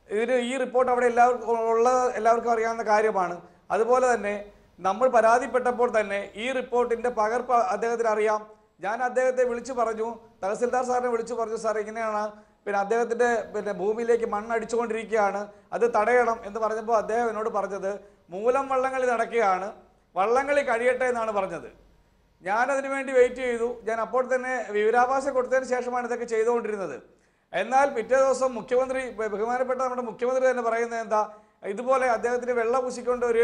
ഈ റിപ്പോർട്ട് അവിടെ എല്ലാവർക്കും അറിയാവുന്ന കാര്യമാണ്. അതുപോലെ തന്നെ നമ്മൾ പരാതിപ്പെട്ടപ്പോൾ തന്നെ ഈ റിപ്പോർട്ടിൻ്റെ പകർപ്പ് അദ്ദേഹത്തിന് അറിയാം. ഞാൻ അദ്ദേഹത്തെ വിളിച്ചു പറഞ്ഞു, തഹസിൽദാർ സാറിനെ വിളിച്ചു പറഞ്ഞു, സാർ ഇങ്ങനെയാണ് അദ്ദേഹത്തിൻ്റെ ഭൂമിയിലേക്ക് മണ്ണടിച്ചുകൊണ്ടിരിക്കുകയാണ്, അത് തടയണം എന്ന് പറഞ്ഞപ്പോൾ അദ്ദേഹം എന്നോട് പറഞ്ഞത് മൂലം വള്ളംകളി നടക്കുകയാണ്, വള്ളംകളി കഴിയട്ടെ എന്നാണ് പറഞ്ഞത്. ഞാനതിനു വേണ്ടി വെയിറ്റ് ചെയ്തു. ഞാൻ അപ്പോൾ തന്നെ വിവരാവകാശം കൊടുത്തതിന് ശേഷമാണ് ഇതൊക്കെ ചെയ്തുകൊണ്ടിരുന്നത്. എന്നാൽ പിറ്റേ ദിവസം മുഖ്യമന്ത്രി, ബഹുമാനപ്പെട്ട നമ്മുടെ മുഖ്യമന്ത്രി തന്നെ പറയുന്നത് എന്താ, ഇതുപോലെ അദ്ദേഹത്തിന് വെള്ളം പൂശിക്കൊണ്ട് ഒരു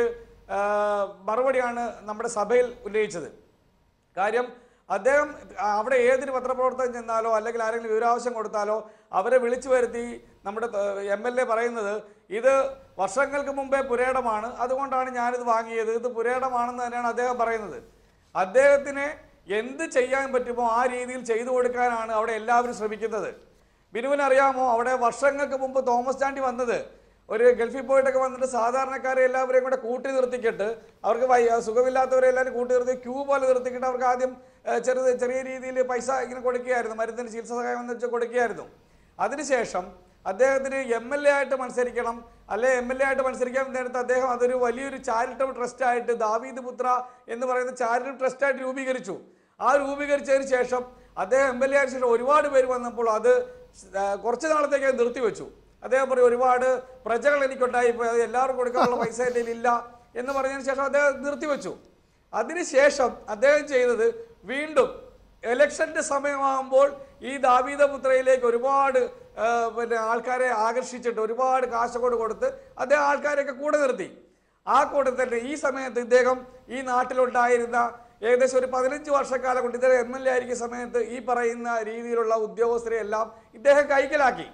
മറുപടിയാണ് നമ്മുടെ സഭയിൽ ഉന്നയിച്ചത്. കാര്യം അദ്ദേഹം അവിടെ ഏതൊരു പത്രപ്രവർത്തകൻ ചെന്നാലോ അല്ലെങ്കിൽ ആരെങ്കിലും വിവരാവശ്യം കൊടുത്താലോ അവരെ വിളിച്ചു വരുത്തി നമ്മുടെ MLA പറയുന്നത് ഇത് വർഷങ്ങൾക്ക് മുമ്പേ പുരേടമാണ്, അതുകൊണ്ടാണ് ഞാനിത് വാങ്ങിയത്, ഇത് പുരേടമാണെന്ന് തന്നെയാണ് അദ്ദേഹം പറയുന്നത്. അദ്ദേഹത്തിന് എന്ത് ചെയ്യാൻ പറ്റുമോ ആ രീതിയിൽ ചെയ്തു കൊടുക്കാനാണ് അവിടെ എല്ലാവരും ശ്രമിക്കുന്നത്. ബിനുവിനറിയാമോ, അവിടെ വർഷങ്ങൾക്ക് മുമ്പ് തോമസ് ചാണ്ടി വന്നത് ഒരു ഗൾഫിൽ പോയിട്ടൊക്കെ വന്നിട്ട് സാധാരണക്കാരെ എല്ലാവരെയും കൂടെ കൂട്ടി നിർത്തിക്കിട്ട്, അവർക്ക് സുഖമില്ലാത്തവരെ എല്ലാവരും കൂട്ടി നിർത്തി ക്യൂ പോലെ നിർത്തിക്കിട്ട് അവർക്ക് ആദ്യം ചെറിയ രീതിയിൽ പൈസ ഇങ്ങനെ കൊടുക്കുകയായിരുന്നു, മരുന്നിന് ചികിത്സ സഹായം എന്ന് വെച്ച് കൊടുക്കുകയായിരുന്നു. അതിനുശേഷം അദ്ദേഹത്തിന് MLA ആയിട്ട് മത്സരിക്കണം, അല്ലെ MLA ആയിട്ട് മത്സരിക്കാൻ നേരത്തെ അദ്ദേഹം അതൊരു വലിയൊരു ചാരിറ്റബിൾ ട്രസ്റ്റായിട്ട് ദാവീദ് പുത്ര എന്ന് പറയുന്ന ചാരിറ്റബിൾ ട്രസ്റ്റായിട്ട് രൂപീകരിച്ചു. ആ രൂപീകരിച്ചതിന് ശേഷം അദ്ദേഹം MLA ആയ ശേഷം ഒരുപാട് പേര് വന്നപ്പോൾ അത് കുറച്ച് നാളത്തേക്ക് നിർത്തിവെച്ചു. അദ്ദേഹം പറയും ഒരുപാട് പ്രജകൾ എനിക്കുണ്ടായി, എല്ലാവർക്കും കൊടുക്കാനുള്ള പൈസ എൻ്റെ ഇല്ല എന്ന് പറഞ്ഞതിന് ശേഷം അദ്ദേഹം നിർത്തിവെച്ചു. അതിനുശേഷം അദ്ദേഹം ചെയ്തത് വീണ്ടും ഇലക്ഷൻ്റെ സമയമാകുമ്പോൾ ഈ ദാവീദപുത്രയിലേക്ക് ഒരുപാട് ആൾക്കാരെ ആകർഷിച്ചിട്ട് ഒരുപാട് കാശുകൊണ്ട് കൊടുത്ത് അദ്ദേഹം ആൾക്കാരെയൊക്കെ കൂടെ നിർത്തി. ആ കൂട്ടത്തിൽ ഈ സമയത്ത് ഇദ്ദേഹം ഈ നാട്ടിലുണ്ടായിരുന്ന ഏകദേശം ഒരു 15 വർഷക്കാലം കൊണ്ട് ഇദ്ദേഹം MLA ആയിരിക്കുന്ന സമയത്ത് ഈ പറയുന്ന രീതിയിലുള്ള ഉദ്യോഗസ്ഥരെ എല്ലാം ഇദ്ദേഹം കൈക്കലാക്കി.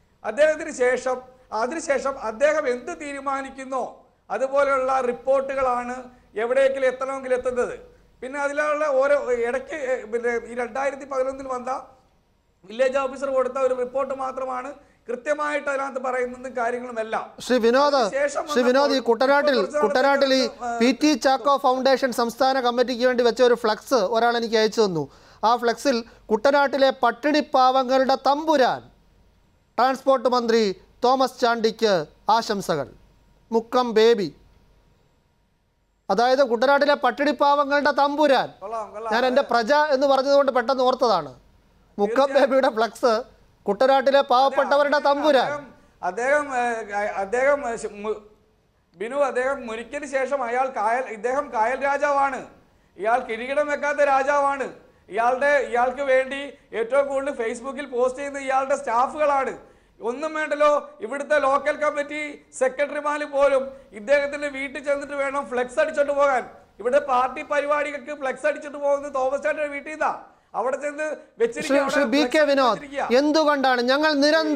അതിനുശേഷം അദ്ദേഹം എന്ത് തീരുമാനിക്കുന്നോ അതുപോലെയുള്ള റിപ്പോർട്ടുകളാണ് എവിടേക്കെങ്കിലും എത്തണമെങ്കിൽ എത്തുന്നത്. പിന്നെ അതിലുള്ള ഓരോ ഇടയ്ക്ക് ഈ 2011 വന്ന വില്ലേജ് ഓഫീസർ കൊടുത്ത ഒരു റിപ്പോർട്ട് മാത്രമാണ് കൃത്യമായിട്ട് അതിനകത്ത് പറയുന്നതും കാര്യങ്ങളുമെല്ലാം. ശ്രീ വിനോദ്, ഈ കുട്ടനാട്ടിൽ ഈ PT ചാക്കോ ഫൗണ്ടേഷൻ സംസ്ഥാന കമ്മിറ്റിക്ക് വേണ്ടി വെച്ച ഒരു ഫ്ലക്സ് ഒരാൾ എനിക്ക് അയച്ചു തന്നു. ആ ഫ്ലക്സിൽ കുട്ടനാട്ടിലെ പട്ടിണിപ്പാവങ്ങളുടെ തമ്പുരാൻ ട്രാൻസ്പോർട്ട് മന്ത്രി തോമസ് ചാണ്ടിക്ക് ആശംസകൾ. മുക്കം ബേബി, അതായത് കുട്ടനാട്ടിലെ പട്ടിണിപ്പാവങ്ങളുടെ തമ്പുരാൻ. ഞാൻ എൻ്റെ പ്രജ എന്ന് പറഞ്ഞതുകൊണ്ട് പെട്ടെന്ന് ഓർത്തതാണ്. മുക്കം ബേബിയുടെ ഫ്ലക്സ് കുട്ടനാട്ടിലെ പാവപ്പെട്ടവരുടെ തമ്പുരാൻ. അദ്ദേഹം ബിനു, അദ്ദേഹം മുരിക്കിന് ശേഷം ഇദ്ദേഹം കായൽ രാജാവാണ്. ഇയാൾ കിരീടം വെക്കാത്ത രാജാവാണ്. ഇയാൾക്ക് വേണ്ടി ഏറ്റവും കൂടുതൽ ഫേസ്ബുക്കിൽ പോസ്റ്റ് ചെയ്യുന്ന ഇയാളുടെ സ്റ്റാഫുകളാണ്. ഒന്നും വേണ്ടല്ലോ, ഇവിടുത്തെ ലോക്കൽ കമ്മിറ്റി സെക്രട്ടറിമാര് പോലും ഇദ്ദേഹത്തിന്റെ വീട്ടിൽ ചെന്നിട്ട് വേണം ഫ്ലെക്സ് അടിച്ചോണ്ട് പോകാൻ. ഇവിടെ പാർട്ടി പരിപാടികൾക്ക് ഫ്ലെക്സ് അടിച്ചിട്ട് പോകുന്നത് തോമസ് ചാണ്ടിയുടെ വീട്ടിൽ നിന്നാ. അവിടെ ചെന്ന് വെച്ചിരിക്കുക. എന്തുകൊണ്ടാണ് ഞങ്ങൾ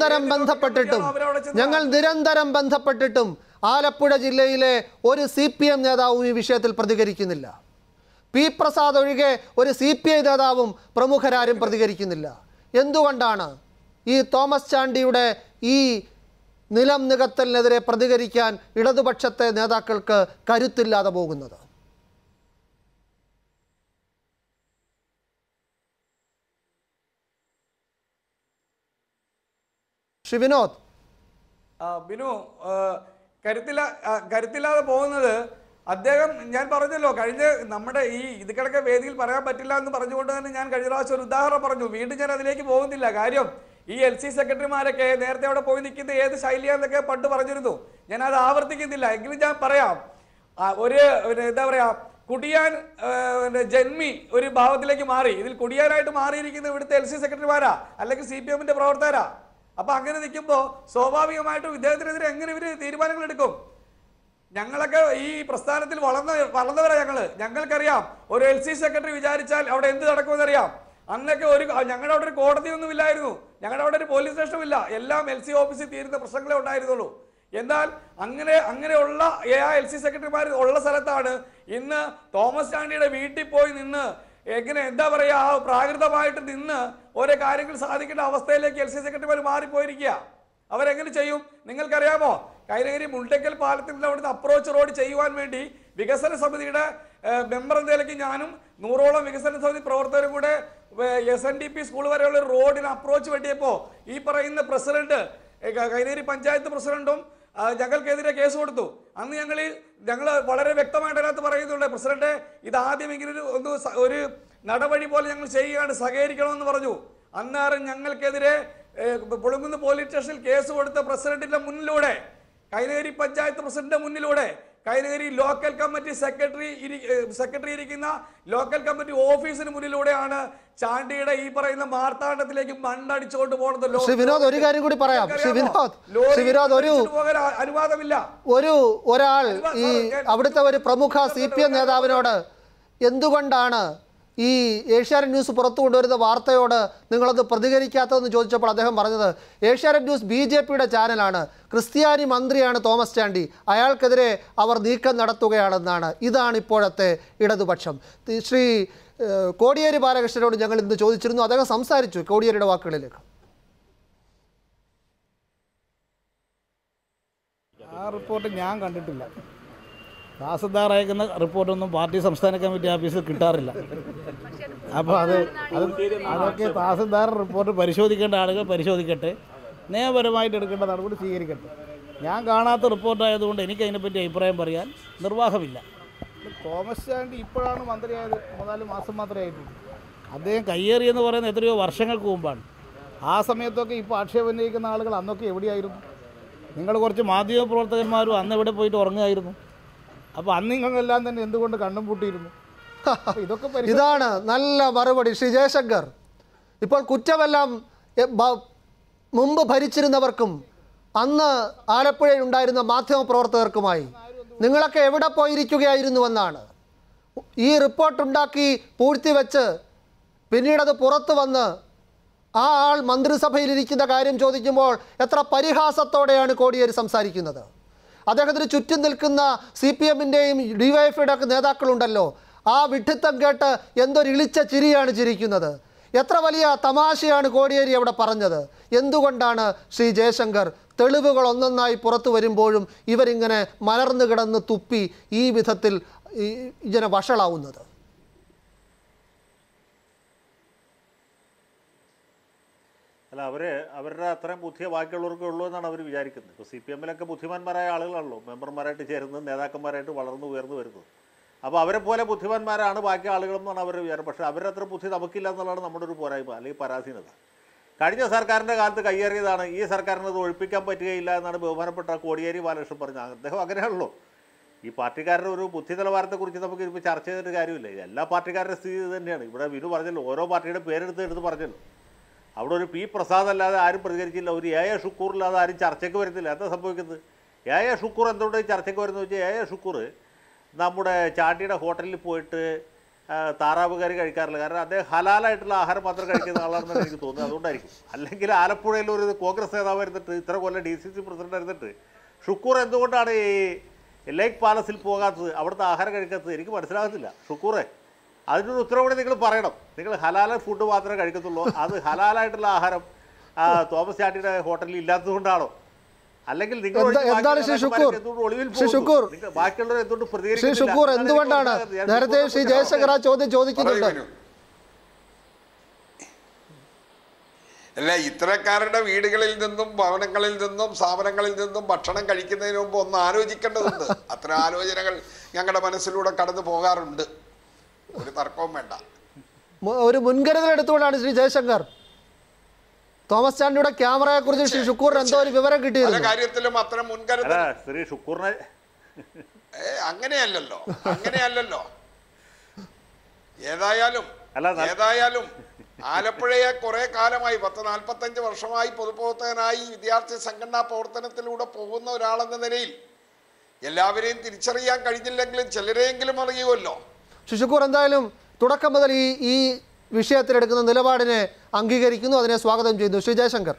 നിരന്തരം ബന്ധപ്പെട്ടിട്ടും ആലപ്പുഴ ജില്ലയിലെ ഒരു CPM നേതാവും ഈ വിഷയത്തിൽ പ്രതികരിക്കുന്നില്ല? പി പ്രസാദ് ഒഴികെ ഒരു CPI നേതാവും പ്രമുഖരാരും പ്രതികരിക്കുന്നില്ല. എന്തുകൊണ്ടാണ് ഈ തോമസ് ചാണ്ടിയുടെ ഈ നിലം നികത്തലിനെതിരെ പ്രതികരിക്കാൻ ഇടതുപക്ഷത്തെ നേതാക്കൾക്ക് കരുത്തില്ലാതെ പോകുന്നത്? ശ്രീ വിനോദ്. ബിനു, കരുത്തില്ലാതെ പോകുന്നത് അദ്ദേഹം, ഞാൻ പറഞ്ഞല്ലോ, കഴിഞ്ഞ നമ്മുടെ ഈ ഇത് കിടക്ക വേദിയിൽ പറയാൻ പറ്റില്ല എന്ന് പറഞ്ഞുകൊണ്ട് തന്നെ ഞാൻ കഴിഞ്ഞ പ്രാവശ്യം ഒരു ഉദാഹരണം പറഞ്ഞു. വീണ്ടും ഞാൻ അതിലേക്ക് പോകുന്നില്ല. കാര്യം ഈ LC സെക്രട്ടറിമാരൊക്കെ നേരത്തെ അവിടെ പോയി നിൽക്കുന്ന ഏത് ശൈലിയാന്നൊക്കെ പണ്ട് പറഞ്ഞിരുന്നു. ഞാൻ അത് ആവർത്തിക്കുന്നില്ല. എങ്കിലും ഞാൻ പറയാം, എന്താ പറയാ, കുടിയാൻ ജന്മി ഒരു ഭാവത്തിലേക്ക് മാറി. ഇതിൽ കുടിയാനായിട്ട് മാറിയിരിക്കുന്ന ഇവിടുത്തെ LC സെക്രട്ടറിമാരാ, അല്ലെങ്കിൽ CPMന്റെ പ്രവർത്തകരാ. അപ്പൊ അങ്ങനെ നിൽക്കുമ്പോൾ സ്വാഭാവികമായിട്ടും ഇദ്ദേഹത്തിനെതിരെ എങ്ങനെ ഇവര് തീരുമാനങ്ങൾ എടുക്കും? ഞങ്ങളൊക്കെ ഈ പ്രസ്ഥാനത്തിൽ വളർന്നവരാ. ഞങ്ങൾക്കറിയാം ഒരു LC സെക്രട്ടറി വിചാരിച്ചാൽ അവിടെ എന്ത് നടക്കുമെന്നറിയാം. അന്നൊക്കെ ഞങ്ങളുടെ അവിടെ ഒരു കോടതിയൊന്നും ഇല്ലായിരുന്നു, ഞങ്ങളുടെ അവിടെ ഒരു പോലീസ് സ്റ്റേഷനും ഇല്ല. എല്ലാം LC ഓഫീസിൽ തീരുന്ന പ്രശ്നങ്ങളെ ഉണ്ടായിരുന്നുള്ളൂ. എന്നാൽ അങ്ങനെയുള്ള LC സെക്രട്ടറിമാർ ഉള്ള സ്ഥലത്താണ് ഇന്ന് തോമസ് ചാണ്ടിയുടെ വീട്ടിൽ പോയി നിന്ന് എന്താ പറയാ, പ്രാകൃതമായിട്ട് നിന്ന് ഓരോ കാര്യങ്ങൾ സാധിക്കേണ്ട അവസ്ഥയിലേക്ക് LC സെക്രട്ടറിമാർ മാറിപ്പോയിരിക്കുക. അവരെങ്ങനെ ചെയ്യും? നിങ്ങൾക്കറിയാമോ? കൈനഗിരി മുണ്ടക്കൽ പാലത്തിൽ അവിടുന്ന് അപ്രോച്ച് റോഡ് ചെയ്യുവാൻ വേണ്ടി വികസന സമിതിയുടെ മെമ്പർ എന്ന നിലയ്ക്ക് ഞാനും 100ഓളം വികസന സമിതി പ്രവർത്തകരും കൂടെ SNDP സ്കൂൾ വരെയുള്ള റോഡിന് അപ്രോച്ച് വെട്ടിയപ്പോൾ ഈ പറയുന്ന പ്രസിഡന്റ്, കൈനഗിരി പഞ്ചായത്ത് പ്രസിഡന്റും ഞങ്ങൾക്കെതിരെ കേസ് കൊടുത്തു. അന്ന് ഞങ്ങൾ വളരെ വ്യക്തമായിട്ട് അതിനകത്ത് പറയുന്നുണ്ട്, പ്രസിഡന്റ് ഇത് ആദ്യമെങ്കിലും ഒരു നടപടി പോലെ ഞങ്ങൾ ചെയ്യുകയാണ്, സഹകരിക്കണമെന്ന് പറഞ്ഞു. അന്നേരം ഞങ്ങൾക്കെതിരെ പുളുങ്കുന്ന് പോലീസ് സ്റ്റേഷനിൽ കേസ് കൊടുത്ത പ്രസിഡന്റിന്റെ മുന്നിലൂടെ, കൈനഗിരി പഞ്ചായത്ത് പ്രസിഡന്റിന്റെ മുന്നിലൂടെ, കൈനഗിരി ലോക്കൽ കമ്മിറ്റി സെക്രട്ടറി ഇരിക്കുന്ന ലോക്കൽ കമ്മിറ്റി ഓഫീസിന് മുന്നിലൂടെയാണ് ചാണ്ടിയുടെ ഈ പറയുന്ന മാർത്താണ്ഡത്തിലേക്ക് മണ്ണടിച്ചുകൊണ്ട് പോകുന്നത്. ശ്രീ വിനോദ്, ഒരു കാര്യം കൂടി പറയാം. ശ്രീ വിനോദ്, അനുവാദമില്ല. ഒരാൾ ഈ അവിടുത്തെ ഒരു പ്രമുഖ CPM നേതാവിനോട് എന്തുകൊണ്ടാണ് ഈ ഏഷ്യാനെറ്റ് ന്യൂസ് പുറത്തു കൊണ്ടുവരുന്ന വാർത്തയോട് നിങ്ങളത് പ്രതികരിക്കാത്തതെന്ന് ചോദിച്ചപ്പോൾ അദ്ദേഹം പറഞ്ഞത്, ഏഷ്യാനെറ്റ് ന്യൂസ് BJPയുടെ ചാനലാണ്, ക്രിസ്ത്യാനി മന്ത്രിയാണ് തോമസ് ചാണ്ടി, അയാൾക്കെതിരെ അവർ നീക്കം നടത്തുകയാണെന്നാണ്. ഇതാണ് ഇപ്പോഴത്തെ ഇടതുപക്ഷം. ശ്രീ കോടിയേരി ബാലകൃഷ്ണനോട് ഞങ്ങൾ ഇന്ന് ചോദിച്ചിരുന്നു, അദ്ദേഹം സംസാരിച്ചു കോടിയേരിയുടെ വാക്കുകളിലേക്ക്. ആ റിപ്പോർട്ട് ഞാൻ കണ്ടിട്ടില്ല. തഹസിൽദാർ അയക്കുന്ന റിപ്പോർട്ടൊന്നും പാർട്ടി സംസ്ഥാന കമ്മിറ്റി ഓഫീസിൽ കിട്ടാറില്ല. അപ്പോൾ അതൊക്കെ തഹസിൽദാർ റിപ്പോർട്ട് പരിശോധിക്കേണ്ട ആളുകൾ പരിശോധിക്കട്ടെ, നിയമപരമായിട്ട് എടുക്കേണ്ട നടപടി സ്വീകരിക്കട്ടെ. ഞാൻ കാണാത്ത റിപ്പോർട്ടായതുകൊണ്ട് എനിക്ക് അതിനെപ്പറ്റി അഭിപ്രായം പറയാൻ നിർവാഹമില്ല. തോമസ് ചാണ്ടി ഇപ്പോഴാണ് മന്ത്രിയായത്, 3-4 മാസം മാത്രമേ ആയിട്ടുള്ളൂ. അദ്ദേഹം കയ്യേറിയെന്ന് പറയുന്നത് എത്രയോ വർഷങ്ങൾക്ക് മുമ്പാണ്. ആ സമയത്തൊക്കെ ഇപ്പോൾ ആക്ഷേപം ഉന്നയിക്കുന്ന ആളുകൾ അന്നൊക്കെ എവിടെയായിരുന്നു? നിങ്ങൾ കുറച്ച് മാധ്യമ പ്രവർത്തകന്മാരും അന്ന് എവിടെ പോയിട്ട് ഉറങ്ങുമായിരുന്നു? അപ്പോൾ അന്ന് നിങ്ങളെല്ലാം തന്നെ എന്തുകൊണ്ട് കണ്ണും പൂട്ടിയിരുന്നു? ഇതൊക്കെ ഇതാണ് നല്ല മറുപടി. ശ്രീ ജയശങ്കർ, ഇപ്പോൾ കുറ്റമെല്ലാം മുമ്പ് ഭരിച്ചിരുന്നവർക്കും അന്ന് ആലപ്പുഴയിൽ ഉണ്ടായിരുന്ന മാധ്യമ പ്രവർത്തകർക്കുമായി നിങ്ങളൊക്കെ എവിടെ പോയിരിക്കുകയായിരുന്നുവെന്നാണ്. ഈ റിപ്പോർട്ടുണ്ടാക്കി പൂഴ്ത്തിവെച്ച് പിന്നീടത് പുറത്തു വന്ന് ആ ആൾ മന്ത്രിസഭയിലിരിക്കുന്ന കാര്യം ചോദിക്കുമ്പോൾ എത്ര പരിഹാസത്തോടെയാണ് കോടിയേരി സംസാരിക്കുന്നത്. അദ്ദേഹത്തിന് ചുറ്റും നിൽക്കുന്ന CPMൻ്റെയും DYFIയുടെ ഒക്കെ നേതാക്കളുണ്ടല്ലോ, ആ വിഡ്ഢിത്തം കേട്ട് എന്തൊരു ഇളിച്ച ചിരിയാണ് ചിരിക്കുന്നത്. എത്ര വലിയ തമാശയാണ് കോടിയേരി അവിടെ പറഞ്ഞത്. എന്തുകൊണ്ടാണ് ശ്രീ ജയശങ്കർ തെളിവുകൾ ഒന്നൊന്നായി പുറത്തു വരുമ്പോഴും ഇവരിങ്ങനെ മലർന്നു കിടന്ന് തുപ്പി ഈ വിധത്തിൽ ഇങ്ങനെ വഷളാവുന്നത്? അല്ല അവരുടെ അത്രയും ബുദ്ധിയെ ബാക്കിയുള്ളവർക്കേ ഉള്ളൂ എന്നാണ് അവർ വിചാരിക്കുന്നത്. ഇപ്പോൾ CPM-ലൊക്കെ ബുദ്ധിമാന്മാരായ ആളുകളാണല്ലോ മെമ്പർമാരായിട്ട് ചേരുന്നത്, നേതാക്കന്മാരായിട്ട് വളർന്നു ഉയർന്നു വരുന്നത്. അപ്പോൾ അവരെ പോലെ ബുദ്ധിമാന്മാരാണ് ബാക്കി ആളുകളെന്നാണ് അവരുടെ വിചാരം. പക്ഷേ അവരുടെ അത്ര ബുദ്ധി നമുക്കില്ല എന്നുള്ളതാണ് നമ്മുടെ ഒരു പോരായ്മ അല്ലെങ്കിൽ പരാധീനത. കഴിഞ്ഞ സർക്കാരിൻ്റെ കാലത്ത് കയ്യേറിയതാണ്, ഈ സർക്കാരിന് അത് ഒഴിപ്പിക്കാൻ പറ്റുകയില്ല എന്നാണ് ബഹുമാനപ്പെട്ട കോടിയേരി ബാലകൃഷ്ണൻ പറഞ്ഞത്. അദ്ദേഹം അങ്ങനെയാണല്ലോ. ഈ പാർട്ടിക്കാരുടെ ഒരു ബുദ്ധി നിലവാരത്തെക്കുറിച്ച് നമുക്ക് ഇപ്പോൾ ചർച്ച ചെയ്തിട്ട് കാര്യമില്ല. എല്ലാ പാർട്ടിക്കാരുടെ സ്ഥിതി ഇത് തന്നെയാണ്. ഇവിടെ വിനു പറഞ്ഞല്ലോ, ഓരോ പാർട്ടിയുടെ പേരെടുത്ത് പറഞ്ഞല്ലോ. അവിടെ ഒരു P പ്രസാദ് അല്ലാതെ ആരും പ്രതികരിച്ചില്ല, ഒരു A ഷുക്കൂറില്ലാതെ ആരും ചർച്ചയ്ക്ക് വരുന്നില്ല. എന്താ സംഭവിക്കുന്നത്? A ഷുക്കൂർ എന്തുകൊണ്ട് ചർച്ചയ്ക്ക് വരുന്നത് വെച്ചാൽ A ഷുക്കൂർ നമ്മുടെ ചാണ്ടിയുടെ ഹോട്ടലിൽ പോയിട്ട് താറാവ് കറി കഴിക്കാറില്ല. കാരണം അദ്ദേഹം ഹലാലായിട്ടുള്ള ആഹാരം മാത്രം കഴിക്കുന്ന ആളാണെന്നാണ് എനിക്ക് തോന്നുന്നത്. അതുകൊണ്ടായിരിക്കും. അല്ലെങ്കിൽ ആലപ്പുഴയിൽ ഒരു കോൺഗ്രസ് നേതാവ് ഇരുന്നിട്ട് ഇത്ര കൊല്ലം DCC പ്രസിഡന്റ് ഇരുന്നിട്ട് ഷുക്കൂർ എന്തുകൊണ്ടാണ് ഈ ലേക്ക് പാലസിൽ പോകാത്തത്, അവിടുത്തെ ആഹാരം കഴിക്കാത്തത് എനിക്ക് മനസ്സിലാകത്തില്ല. ഷുക്കൂറെ, അതിനൊരു ഉത്തരവ് കൂടി നിങ്ങൾ പറയണം. നിങ്ങൾ ഹലാല ഫുഡ് മാത്രമേ കഴിക്കത്തുള്ളൂ. അത് ഹലാലായിട്ടുള്ള ആഹാരം തോമസ് ചാണ്ടിയുടെ ഹോട്ടലിൽ ഇല്ലാത്തതുകൊണ്ടാണോ? അല്ലെങ്കിൽ നിങ്ങൾ ബാക്കിയുള്ളവർ എന്തുകൊണ്ട് പ്രതികരിക്കും? എന്തുകൊണ്ടാണ് നേരത്തെ ശ്രീ ജയശങ്കർ ആ ചോദ്യം ചോദിക്കുന്നുണ്ട്? അല്ല, ഇത്തരക്കാരുടെ വീടുകളിൽ നിന്നും ഭവനങ്ങളിൽ നിന്നും സ്ഥാപനങ്ങളിൽ നിന്നും ഭക്ഷണം കഴിക്കുന്നതിന് മുമ്പ് ഒന്ന് ആലോചിക്കേണ്ടതുണ്ട്. അത്തരം ആലോചനകൾ ഞങ്ങളുടെ മനസ്സിലൂടെ കടന്നു പോകാറുണ്ട്. ഒരു തർക്കവും വേണ്ട. ഒരു മുൻകരുതൽ എടുത്തുകൊണ്ടാണ് ശ്രീ ജയശങ്കർ തോമസ് ചാണ്ടിയുടെ ക്യാമറയെ കുറിച്ച് ശ്രീ ഷുക്കൂറിന് എന്തോ ഒരു വിവരം കിട്ടിയിരുന്നു. പല കാര്യത്തിലും അത്തരം മുൻകരുതൽ അങ്ങനെയല്ലല്ലോ. ഏതായാലും ആലപ്പുഴയെ കുറെ കാലമായി 40-45 വർഷമായി പൊതുപ്രവർത്തകനായി വിദ്യാർത്ഥി സംഘടനാ പ്രവർത്തനത്തിലൂടെ പോകുന്ന ഒരാളെന്ന നിലയിൽ എല്ലാവരെയും തിരിച്ചറിയാൻ കഴിഞ്ഞില്ലെങ്കിലും ചിലരെയെങ്കിലും അറിയുമല്ലോ. ഷുക്കൂർ എന്തായാലും തുടക്കം മുതൽ ഈ വിഷയത്തിലെടുക്കുന്ന നിലപാടിനെ അംഗീകരിക്കുന്നു, അതിനെ സ്വാഗതം ചെയ്യുന്നു. ശ്രീ ജയശങ്കർ,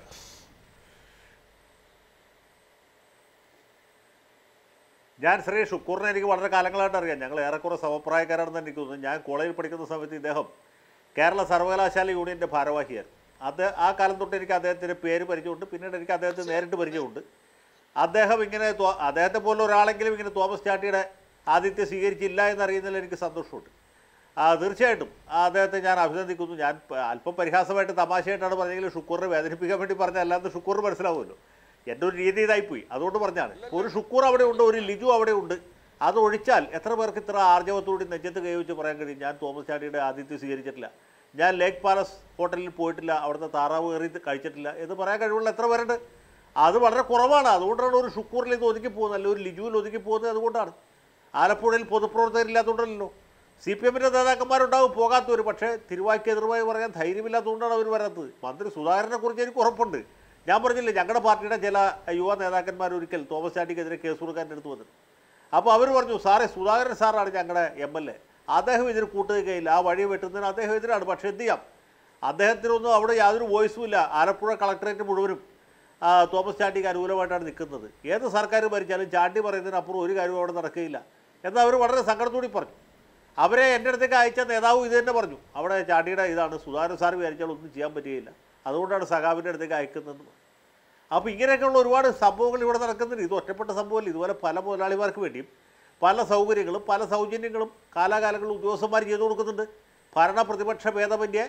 ഞാൻ ശ്രീ ഷുക്കൂറിനെ എനിക്ക് വളരെ കാലങ്ങളായിട്ട് അറിയാം. ഞങ്ങൾ ഏറെക്കുറെ സമപ്രായക്കാരാണെന്ന് എനിക്ക് തോന്നുന്നു. ഞാൻ കോളേജിൽ പഠിക്കുന്ന സമയത്ത് ഇദ്ദേഹം കേരള സർവകലാശാല യൂണിയൻ്റെ ഭാരവാഹിയായിരുന്നു. ആ കാലം തൊട്ട് എനിക്ക് അദ്ദേഹത്തിൻ്റെ പേര് പരിചയമുണ്ട്. പിന്നീട് എനിക്ക് അദ്ദേഹത്തെ നേരിട്ട് പരിചയമുണ്ട്. അദ്ദേഹം ഇങ്ങനെ അദ്ദേഹത്തെ പോലെ ഒരാളെങ്കിലും ഇങ്ങനെ തോമസ് ചാണ്ടിയുടെ ആതിഥ്യം സ്വീകരിച്ചില്ല എന്നറിയുന്നതിൽ എനിക്ക് സന്തോഷമുണ്ട്. തീർച്ചയായിട്ടും അദ്ദേഹത്തെ ഞാൻ അഭിനന്ദിക്കുന്നു. ഞാൻ അല്പം പരിഹാസമായിട്ട് തമാശയായിട്ടാണ് പറഞ്ഞെങ്കിലും ഷുക്കൂറിനെ വേദനിപ്പിക്കാൻ വേണ്ടി പറഞ്ഞാൽ അല്ലാതെ ഷുക്കൂറിന് മനസ്സിലാവുമല്ലോ. എൻ്റെ ഒരു രീതി ഇതായിപ്പോയി, അതുകൊണ്ട് പറഞ്ഞാണ്. ഒരു ഷുക്കൂർ അവിടെ ഉണ്ട്, ഒരു ലിജു അവിടെ ഉണ്ട്. അത് ഒഴിച്ചാൽ എത്ര പേർക്ക് ഇത്ര ആർജവത്തോടെ നെഞ്ചത്ത് കൈവച്ച് പറയാൻ കഴിയും ഞാൻ തോമസ് ചാണ്ടിയുടെ ആതിഥ്യം സ്വീകരിച്ചിട്ടില്ല, ഞാൻ ലേക്ക് പാലസ് ഹോട്ടലിൽ പോയിട്ടില്ല, അവിടുത്തെ താറാവ് കയറി കഴിച്ചിട്ടില്ല എന്ന് പറയാൻ കഴിവുള്ള എത്ര പേരുണ്ട്? അത് വളരെ കുറവാണ്. അതുകൊണ്ടാണ് ഒരു ഷുക്കൂറിൽ ഇത് ഒതുക്കി പോകുന്നത്, അല്ലെങ്കിൽ ഒരു ലിജുവിൽ ഒതുക്കി പോകുന്നത്. അതുകൊണ്ടാണ് ആലപ്പുഴയിൽ പൊതുപ്രവർത്തകരില്ലാത്തതുകൊണ്ടല്ലോ. CPM-ൻ്റെ നേതാക്കന്മാരുണ്ടാവും പോകാത്തവർ. പക്ഷേ തിരുവായ്ക്ക് എതിർവായി പറയാൻ ധൈര്യമില്ലാത്തതുകൊണ്ടാണ് അവർ വരാത്തത്. മന്ത്രി സുധാകരനെ കുറിച്ച് എനിക്ക് ഉറപ്പുണ്ട്. ഞാൻ പറഞ്ഞില്ലേ, ഞങ്ങളുടെ പാർട്ടിയുടെ ചില യുവ നേതാക്കന്മാർ ഒരിക്കൽ തോമസ് ചാണ്ടിക്കെതിരെ കേസ് കൊടുക്കാൻ എടുത്തു വന്നത്. അപ്പോൾ അവർ പറഞ്ഞു, സാറേ സുധാകരൻ സാറാണ് ഞങ്ങളുടെ MLA, അദ്ദേഹം ഇതിന് കൂട്ടുകയില്ല, ആ വഴി വെട്ടുന്നതിന് അദ്ദേഹം എതിരാണ്. പക്ഷേ എന്ത് ചെയ്യാം, അദ്ദേഹത്തിനൊന്നും അവിടെ യാതൊരു വോയിസും ഇല്ല. ആലപ്പുഴ കളക്ടറേറ്റ് മുഴുവനും തോമസ് ചാണ്ടിക്ക് അനുകൂലമായിട്ടാണ് നിൽക്കുന്നത്. ഏത് സർക്കാർ ഭരിച്ചാലും ചാണ്ടി പറയുന്നതിനപ്പുറം ഒരു കാര്യവും അവിടെ നടക്കുകയില്ല എന്ന് അവർ വളരെ സങ്കടത്തോടെ പറഞ്ഞു. അവരെ എൻ്റെ അടുത്തേക്ക് അയച്ച നേതാവ് ഇത് തന്നെ പറഞ്ഞു, അവിടെ ചാണ്ടിയുടെ ഇതാണ്, സുധാകരൻ സാർ വിചാരിച്ചാൽ ഒന്നും ചെയ്യാൻ പറ്റുകയില്ല, അതുകൊണ്ടാണ് സഖാവിൻ്റെ അടുത്തേക്ക് അയക്കുന്നതെന്ന്. അപ്പോൾ ഇങ്ങനെയൊക്കെയുള്ള ഒരുപാട് സംഭവങ്ങൾ ഇവിടെ നടക്കുന്നുണ്ട്. ഇത് ഒറ്റപ്പെട്ട സംഭവമല്ല. ഇതുപോലെ പല മുതലാളിമാർക്ക് വേണ്ടിയും പല സൗകര്യങ്ങളും പല സൗജന്യങ്ങളും കാലാകാലങ്ങളിൽ ഉദ്യോഗസ്ഥന്മാർ ചെയ്തു കൊടുക്കുന്നുണ്ട്. ഭരണ പ്രതിപക്ഷ ഭേദമന്യേ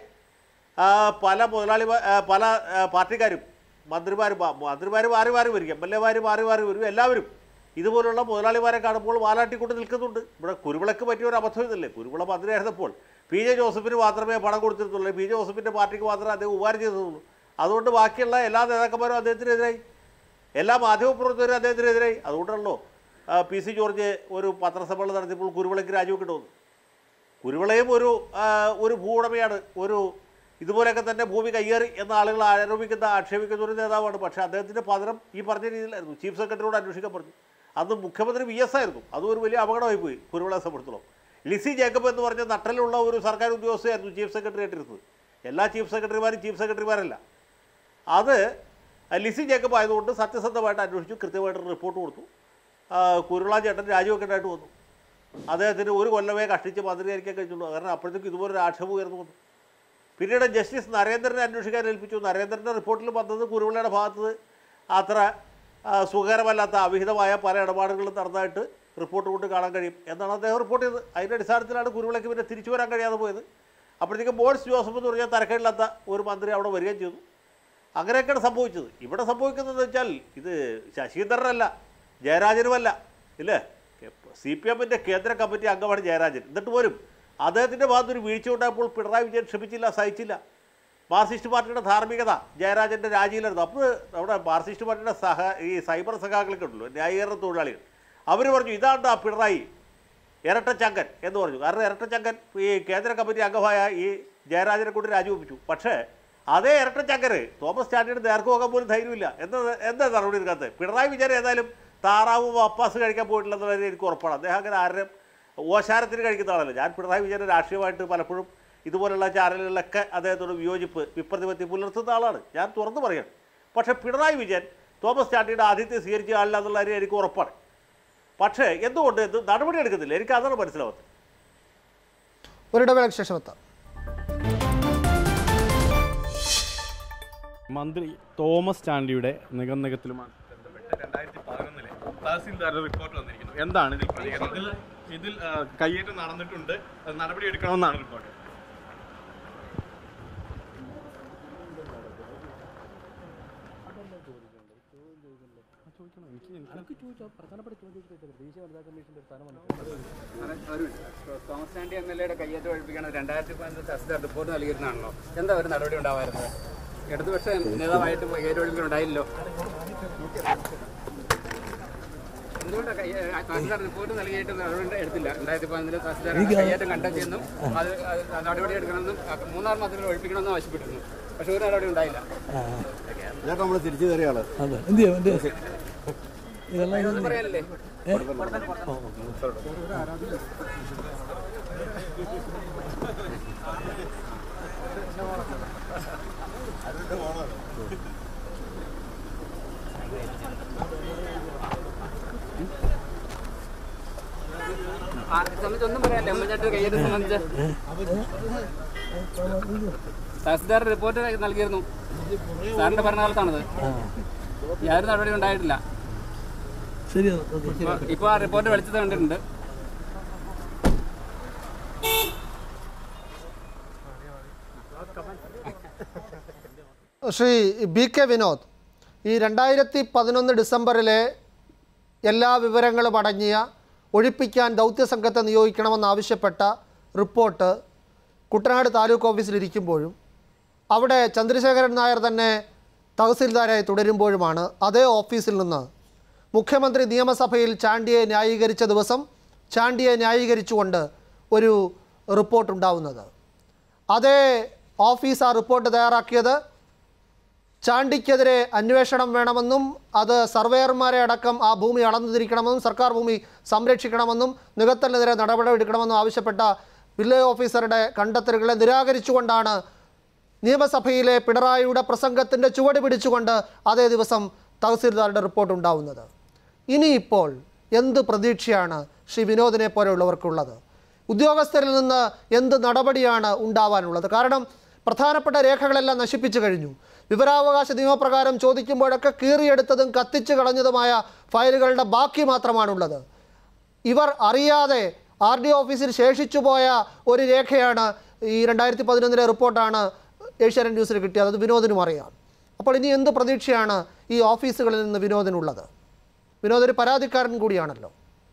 പല പല പാർട്ടിക്കാരും മന്ത്രിമാരും മാറി വരും, MLA മാറി വരും. എല്ലാവരും ഇതുപോലുള്ള മുതലാളിമാരെ കാണുമ്പോൾ വാലാട്ടിക്കൊണ്ട് നിൽക്കുന്നുണ്ട്. ഇവിടെ കുരുവിളക്ക് പറ്റിയ ഒരു അബദ്ധം ഇതല്ലേ. കുരുവിള മന്ത്രിയായിരുന്നപ്പോൾ PJ ജോസഫിന് മാത്രമേ പണം കൊടുത്തിട്ടുള്ളൂ, PJ ജോസഫിൻ്റെ പാർട്ടിക്ക് മാത്രമേ അദ്ദേഹം ഉപകാരം ചെയ്തിട്ടുള്ളൂ. അതുകൊണ്ട് ബാക്കിയുള്ള എല്ലാ നേതാക്കന്മാരും അദ്ദേഹത്തിനെതിരായി, എല്ലാ മാധ്യമപ്രവർത്തകരും അദ്ദേഹത്തിനെതിരായി. അതുകൊണ്ടാണല്ലോ PC ജോർജ് ഒരു പത്രസമ്മേളനം നടത്തിയപ്പോൾ കുരുവിളയ്ക്ക് രാജിവെക്കേണ്ടി വന്നു. കുരുവിളയും ഒരു ഭൂവുടമയാണ്, ഒരു ഇതുപോലെയൊക്കെ തന്നെ ഭൂമി കയ്യേറി എന്ന ആളുകൾ ആക്ഷേപിക്കുന്ന ഒരു നേതാവാണ്. പക്ഷേ അദ്ദേഹത്തിൻ്റെ പതനം ഈ പറഞ്ഞ രീതിയിലായിരുന്നു. ചീഫ് സെക്രട്ടറിയോട് അന്വേഷിക്കാൻ പറഞ്ഞു. അന്ന് മുഖ്യമന്ത്രി VS ആയിരുന്നു. അതും ഒരു വലിയ അപകടമായി പോയി കുരുവിളയെ സംബന്ധിച്ചിടത്തോളം. ലിസി ജേക്കബ് എന്ന് പറഞ്ഞ നട്ടലുള്ള ഒരു സർക്കാർ ഉദ്യോഗസ്ഥയായിരുന്നു ചീഫ് സെക്രട്ടറി ആയിട്ടിരുന്നത്. എല്ലാ ചീഫ് സെക്രട്ടറിമാരും ചീഫ് സെക്രട്ടറിമാരല്ല. അത് ലിസി ജേക്കബ് ആയതുകൊണ്ട് സത്യസന്ധമായിട്ട് അന്വേഷിച്ചു, കൃത്യമായിട്ട് റിപ്പോർട്ട് കൊടുത്തു. കുരുള ചേട്ടൻ രാജിവെക്കേണ്ടതായിട്ട് വന്നു. അദ്ദേഹത്തിന് ഒരു കൊല്ലമേ കഷ്ടിച്ച് മന്ത്രിയായിരിക്കാൻ കഴിച്ചുള്ളൂ. കാരണം അപ്പോഴത്തേക്കും ഇതുപോലൊരു ആക്ഷേപം ഉയർന്നു വന്നു. പിന്നീട് ജസ്റ്റിസ് നരേന്ദ്രനെ അന്വേഷിക്കാൻ ഏൽപ്പിച്ചു. നരേന്ദ്രൻ്റെ റിപ്പോർട്ടിൽ വന്നത് കുരുവിളയുടെ ഭാഗത്ത് അത്ര സുഖകരമല്ലാത്ത അവിഹിതമായ പല ഇടപാടുകളും നടന്നതായിട്ട് റിപ്പോർട്ട് കൊണ്ട് കാണാൻ കഴിയും എന്നാണ് അദ്ദേഹം റിപ്പോർട്ട് ചെയ്തത്. അതിൻ്റെ അടിസ്ഥാനത്തിലാണ് കുരുവിളയ്ക്ക് പിന്നെ തിരിച്ചു വരാൻ കഴിയാതെ പോയത്. അപ്പോഴത്തേക്കും ബോൾസ് ജോസഫ് എന്ന് പറഞ്ഞാൽ തരക്കേടില്ലാത്ത ഒരു മന്ത്രി അവിടെ വരികയും ചെയ്തു. അങ്ങനെയൊക്കെയാണ് സംഭവിച്ചത്. ഇവിടെ സംഭവിക്കുന്നതെന്ന് വെച്ചാൽ ഇത് ശശീന്ദ്രനല്ല, ജയരാജനുമല്ല, ഇല്ലേ? CPM-ൻ്റെ കേന്ദ്ര കമ്മിറ്റി അംഗമാണ് ജയരാജൻ. എന്നിട്ട് പോലും അദ്ദേഹത്തിൻ്റെ ഭാഗത്തൊരു വീഴ്ച ഉണ്ടായപ്പോൾ പിണറായി വിജയൻ ക്ഷമിച്ചില്ല, സഹിച്ചില്ല. മാർക്സിസ്റ്റ് പാർട്ടിയുടെ ധാർമ്മികത ജയരാജൻ്റെ രാജിയിലായിരുന്നു. അപ്പോൾ നമ്മുടെ മാർക്സിസ്റ്റ് പാർട്ടിയുടെ ഈ സൈബർ സഖാക്കളൊക്കെ ഉണ്ടല്ലോ, ന്യായീകരണ തൊഴിലാളികൾ, അവർ പറഞ്ഞു ഇതാണ് ആ പിണറായി ഇരട്ടച്ചങ്കൻ എന്ന് പറഞ്ഞു. കാരണം ഇരട്ടച്ചങ്കൻ ഈ കേന്ദ്ര കമ്മിറ്റി അംഗമായ ഈ ജയരാജനെ കൊണ്ട് രാജിവെപ്പിച്ചു. പക്ഷേ അതേ ഇരട്ടച്ചങ്കന് തോമസ് ചാണ്ടിയുടെ നേർക്ക് പോകാൻ പോലും ധൈര്യമില്ല. എന്താ നടപടി എടുക്കാത്തത്? പിണറായി വിജയൻ ഏതായാലും താറാവും അപ്പാസ് കഴിക്കാൻ പോയിട്ടില്ലെന്നുള്ളത് എനിക്ക് ഉറപ്പാണ്. അദ്ദേഹം അങ്ങനെ ആരും ഓശാരത്തിന് കഴിക്കുന്ന ആളല്ല. ഞാൻ പിണറായി വിജയനെ രാഷ്ട്രീയമായിട്ട് പലപ്പോഴും ഇതുപോലുള്ള ചാനലുകളിലൊക്കെ അദ്ദേഹത്തോട് വിപ്രതിപത്തി പുലർത്തുന്ന ആളാണ്, ഞാൻ തുറന്നു പറയണം. പക്ഷേ പിണറായി വിജയൻ തോമസ് ചാണ്ടിയുടെ ആതിഥ്യം സ്വീകരിച്ച ആളില്ല എന്നുള്ള കാര്യം എനിക്ക് ഉറപ്പാണ്. പക്ഷേ എന്തുകൊണ്ട് നടപടി എടുക്കുന്നില്ല? എനിക്ക് അതാണ് മനസ്സിലാവുന്നത്. ഒരിടവേളയ്ക്ക് ശേഷം എത്താം. മന്ത്രി തോമസ് ചാണ്ടിയുടെ നിഗമനത്തിലുമായി ബന്ധപ്പെട്ട് 2011 തഹസീൽദാരുടെ റിപ്പോർട്ട് വന്നിരിക്കുന്നു. എന്താണ് ഇതിൽ പ്രതികരണം? ഇതിൽ കയ്യേറ്റം നടന്നിട്ടുണ്ട്, നടപടി എടുക്കണമെന്നാണ് റിപ്പോർട്ട്. തോമസ് ചാണ്ടി MLA-യുടെ കയ്യേറ്റം ഒഴിപ്പിക്കണം 2011 തഹസീൽദാർ റിപ്പോർട്ട് നൽകിയിരുന്നാണല്ലോ. എന്താ ഒരു നടപടി ഉണ്ടാവായിരുന്നത്? ഇടതുപക്ഷ നേതാവായിട്ട് കയ്യേറ്റം ഒഴിപ്പിക്കണം ഉണ്ടായില്ലോ. എന്തുകൊണ്ടാണ് തഹസീൽദാർ റിപ്പോർട്ട് നൽകിയിട്ട് നടപടി എടുത്തില്ല? 2011 തഹസീൽദാർ കയ്യേറ്റം കണ്ടെത്തിയെന്നും അത് നടപടി എടുക്കണമെന്നും 3 മാസത്തിൽ ഒഴിപ്പിക്കണമെന്നും ആവശ്യപ്പെട്ടിരുന്നു. പക്ഷെ ഒരു നടപടി ഉണ്ടായില്ല. നമ്മൾ തിരിച്ചു തരികയാണ്. പറയാനല്ലേ? സംബന്ധിച്ചൊന്നും പറയാനല്ലേ? ഉമ്മൻചാണ്ടി കയ്യേറ്റം സംബന്ധിച്ച് തഹസീൽദാർ റിപ്പോർട്ട് നൽകിയിരുന്നു. സാറിന്റെ ഭരണകാലത്താണത്. യാതൊരു നടപടി ഉണ്ടായിട്ടില്ല. ഇപ്പൊ ആ റിപ്പോർട്ട് വെളിച്ചത് കണ്ടിട്ടുണ്ട്. ശ്രീ BK വിനോദ്, ഈ 2011 ഡിസംബറിലെ എല്ലാ വിവരങ്ങളും അടങ്ങിയ ഒഴിപ്പിക്കാൻ ദൗത്യസംഘത്തെ നിയോഗിക്കണമെന്നാവശ്യപ്പെട്ട റിപ്പോർട്ട് കുട്ടനാട് താലൂക്ക് ഓഫീസിലിരിക്കുമ്പോഴും അവിടെ ചന്ദ്രശേഖരൻ നായർ തന്നെ തഹസീൽദാരായി തുടരുമ്പോഴുമാണ് അതേ ഓഫീസിൽ നിന്ന് മുഖ്യമന്ത്രി നിയമസഭയിൽ ചാണ്ടിയെ ന്യായീകരിച്ച ദിവസം ചാണ്ടിയെ ന്യായീകരിച്ചുകൊണ്ട് ഒരു റിപ്പോർട്ടുണ്ടാവുന്നത്. അതേ ഓഫീസ് ആ റിപ്പോർട്ട് തയ്യാറാക്കിയത് ചാണ്ടിക്കെതിരെ അന്വേഷണം വേണമെന്നും അത് സർവേയർമാരെ അടക്കം ആ ഭൂമി അളന്നിരിക്കണമെന്നും സർക്കാർ ഭൂമി സംരക്ഷിക്കണമെന്നും നികത്തലിനെതിരെ നടപടിയെടുക്കണമെന്നും ആവശ്യപ്പെട്ട വില്ലേജ് ഓഫീസറുടെ കണ്ടെത്തലുകളെ നിരാകരിച്ചുകൊണ്ടാണ് നിയമസഭയിലെ പിണറായിയുടെ പ്രസംഗത്തിൻ്റെ ചുവട് പിടിച്ചുകൊണ്ട് അതേ ദിവസം തഹസീൽദാരുടെ റിപ്പോർട്ട് ഉണ്ടാവുന്നത്. ഇനിയിപ്പോൾ എന്ത് പ്രതീക്ഷയാണ് ശ്രീ വിനോദിനെ പോലെയുള്ളവർക്കുള്ളത്? ഉദ്യോഗസ്ഥരിൽ നിന്ന് എന്ത് നടപടിയാണ് ഉണ്ടാവാനുള്ളത്? കാരണം പ്രധാനപ്പെട്ട രേഖകളെല്ലാം നശിപ്പിച്ചു കഴിഞ്ഞു. വിവരാവകാശ നിയമപ്രകാരം ചോദിക്കുമ്പോഴൊക്കെ കീറിയെടുത്തതും കത്തിച്ചു കളഞ്ഞതുമായ ഫയലുകളുടെ ബാക്കി മാത്രമാണുള്ളത്. ഇവർ അറിയാതെ RD ഓഫീസിൽ ശേഷിച്ചു പോയ ഒരു രേഖയാണ് ഈ 2011 റിപ്പോർട്ടാണ് ഏഷ്യാനെറ്റ് ന്യൂസിൽ കിട്ടിയത്. അത് വിനോദിനും അറിയാം. അപ്പോൾ ഇനി എന്ത് പ്രതീക്ഷയാണ് ഈ ഓഫീസുകളിൽ നിന്ന് വിനോദിനുള്ളത്? വിനോദ് ഒരു പരാതിക്കാരൻ കൂടിയാണല്ലോ.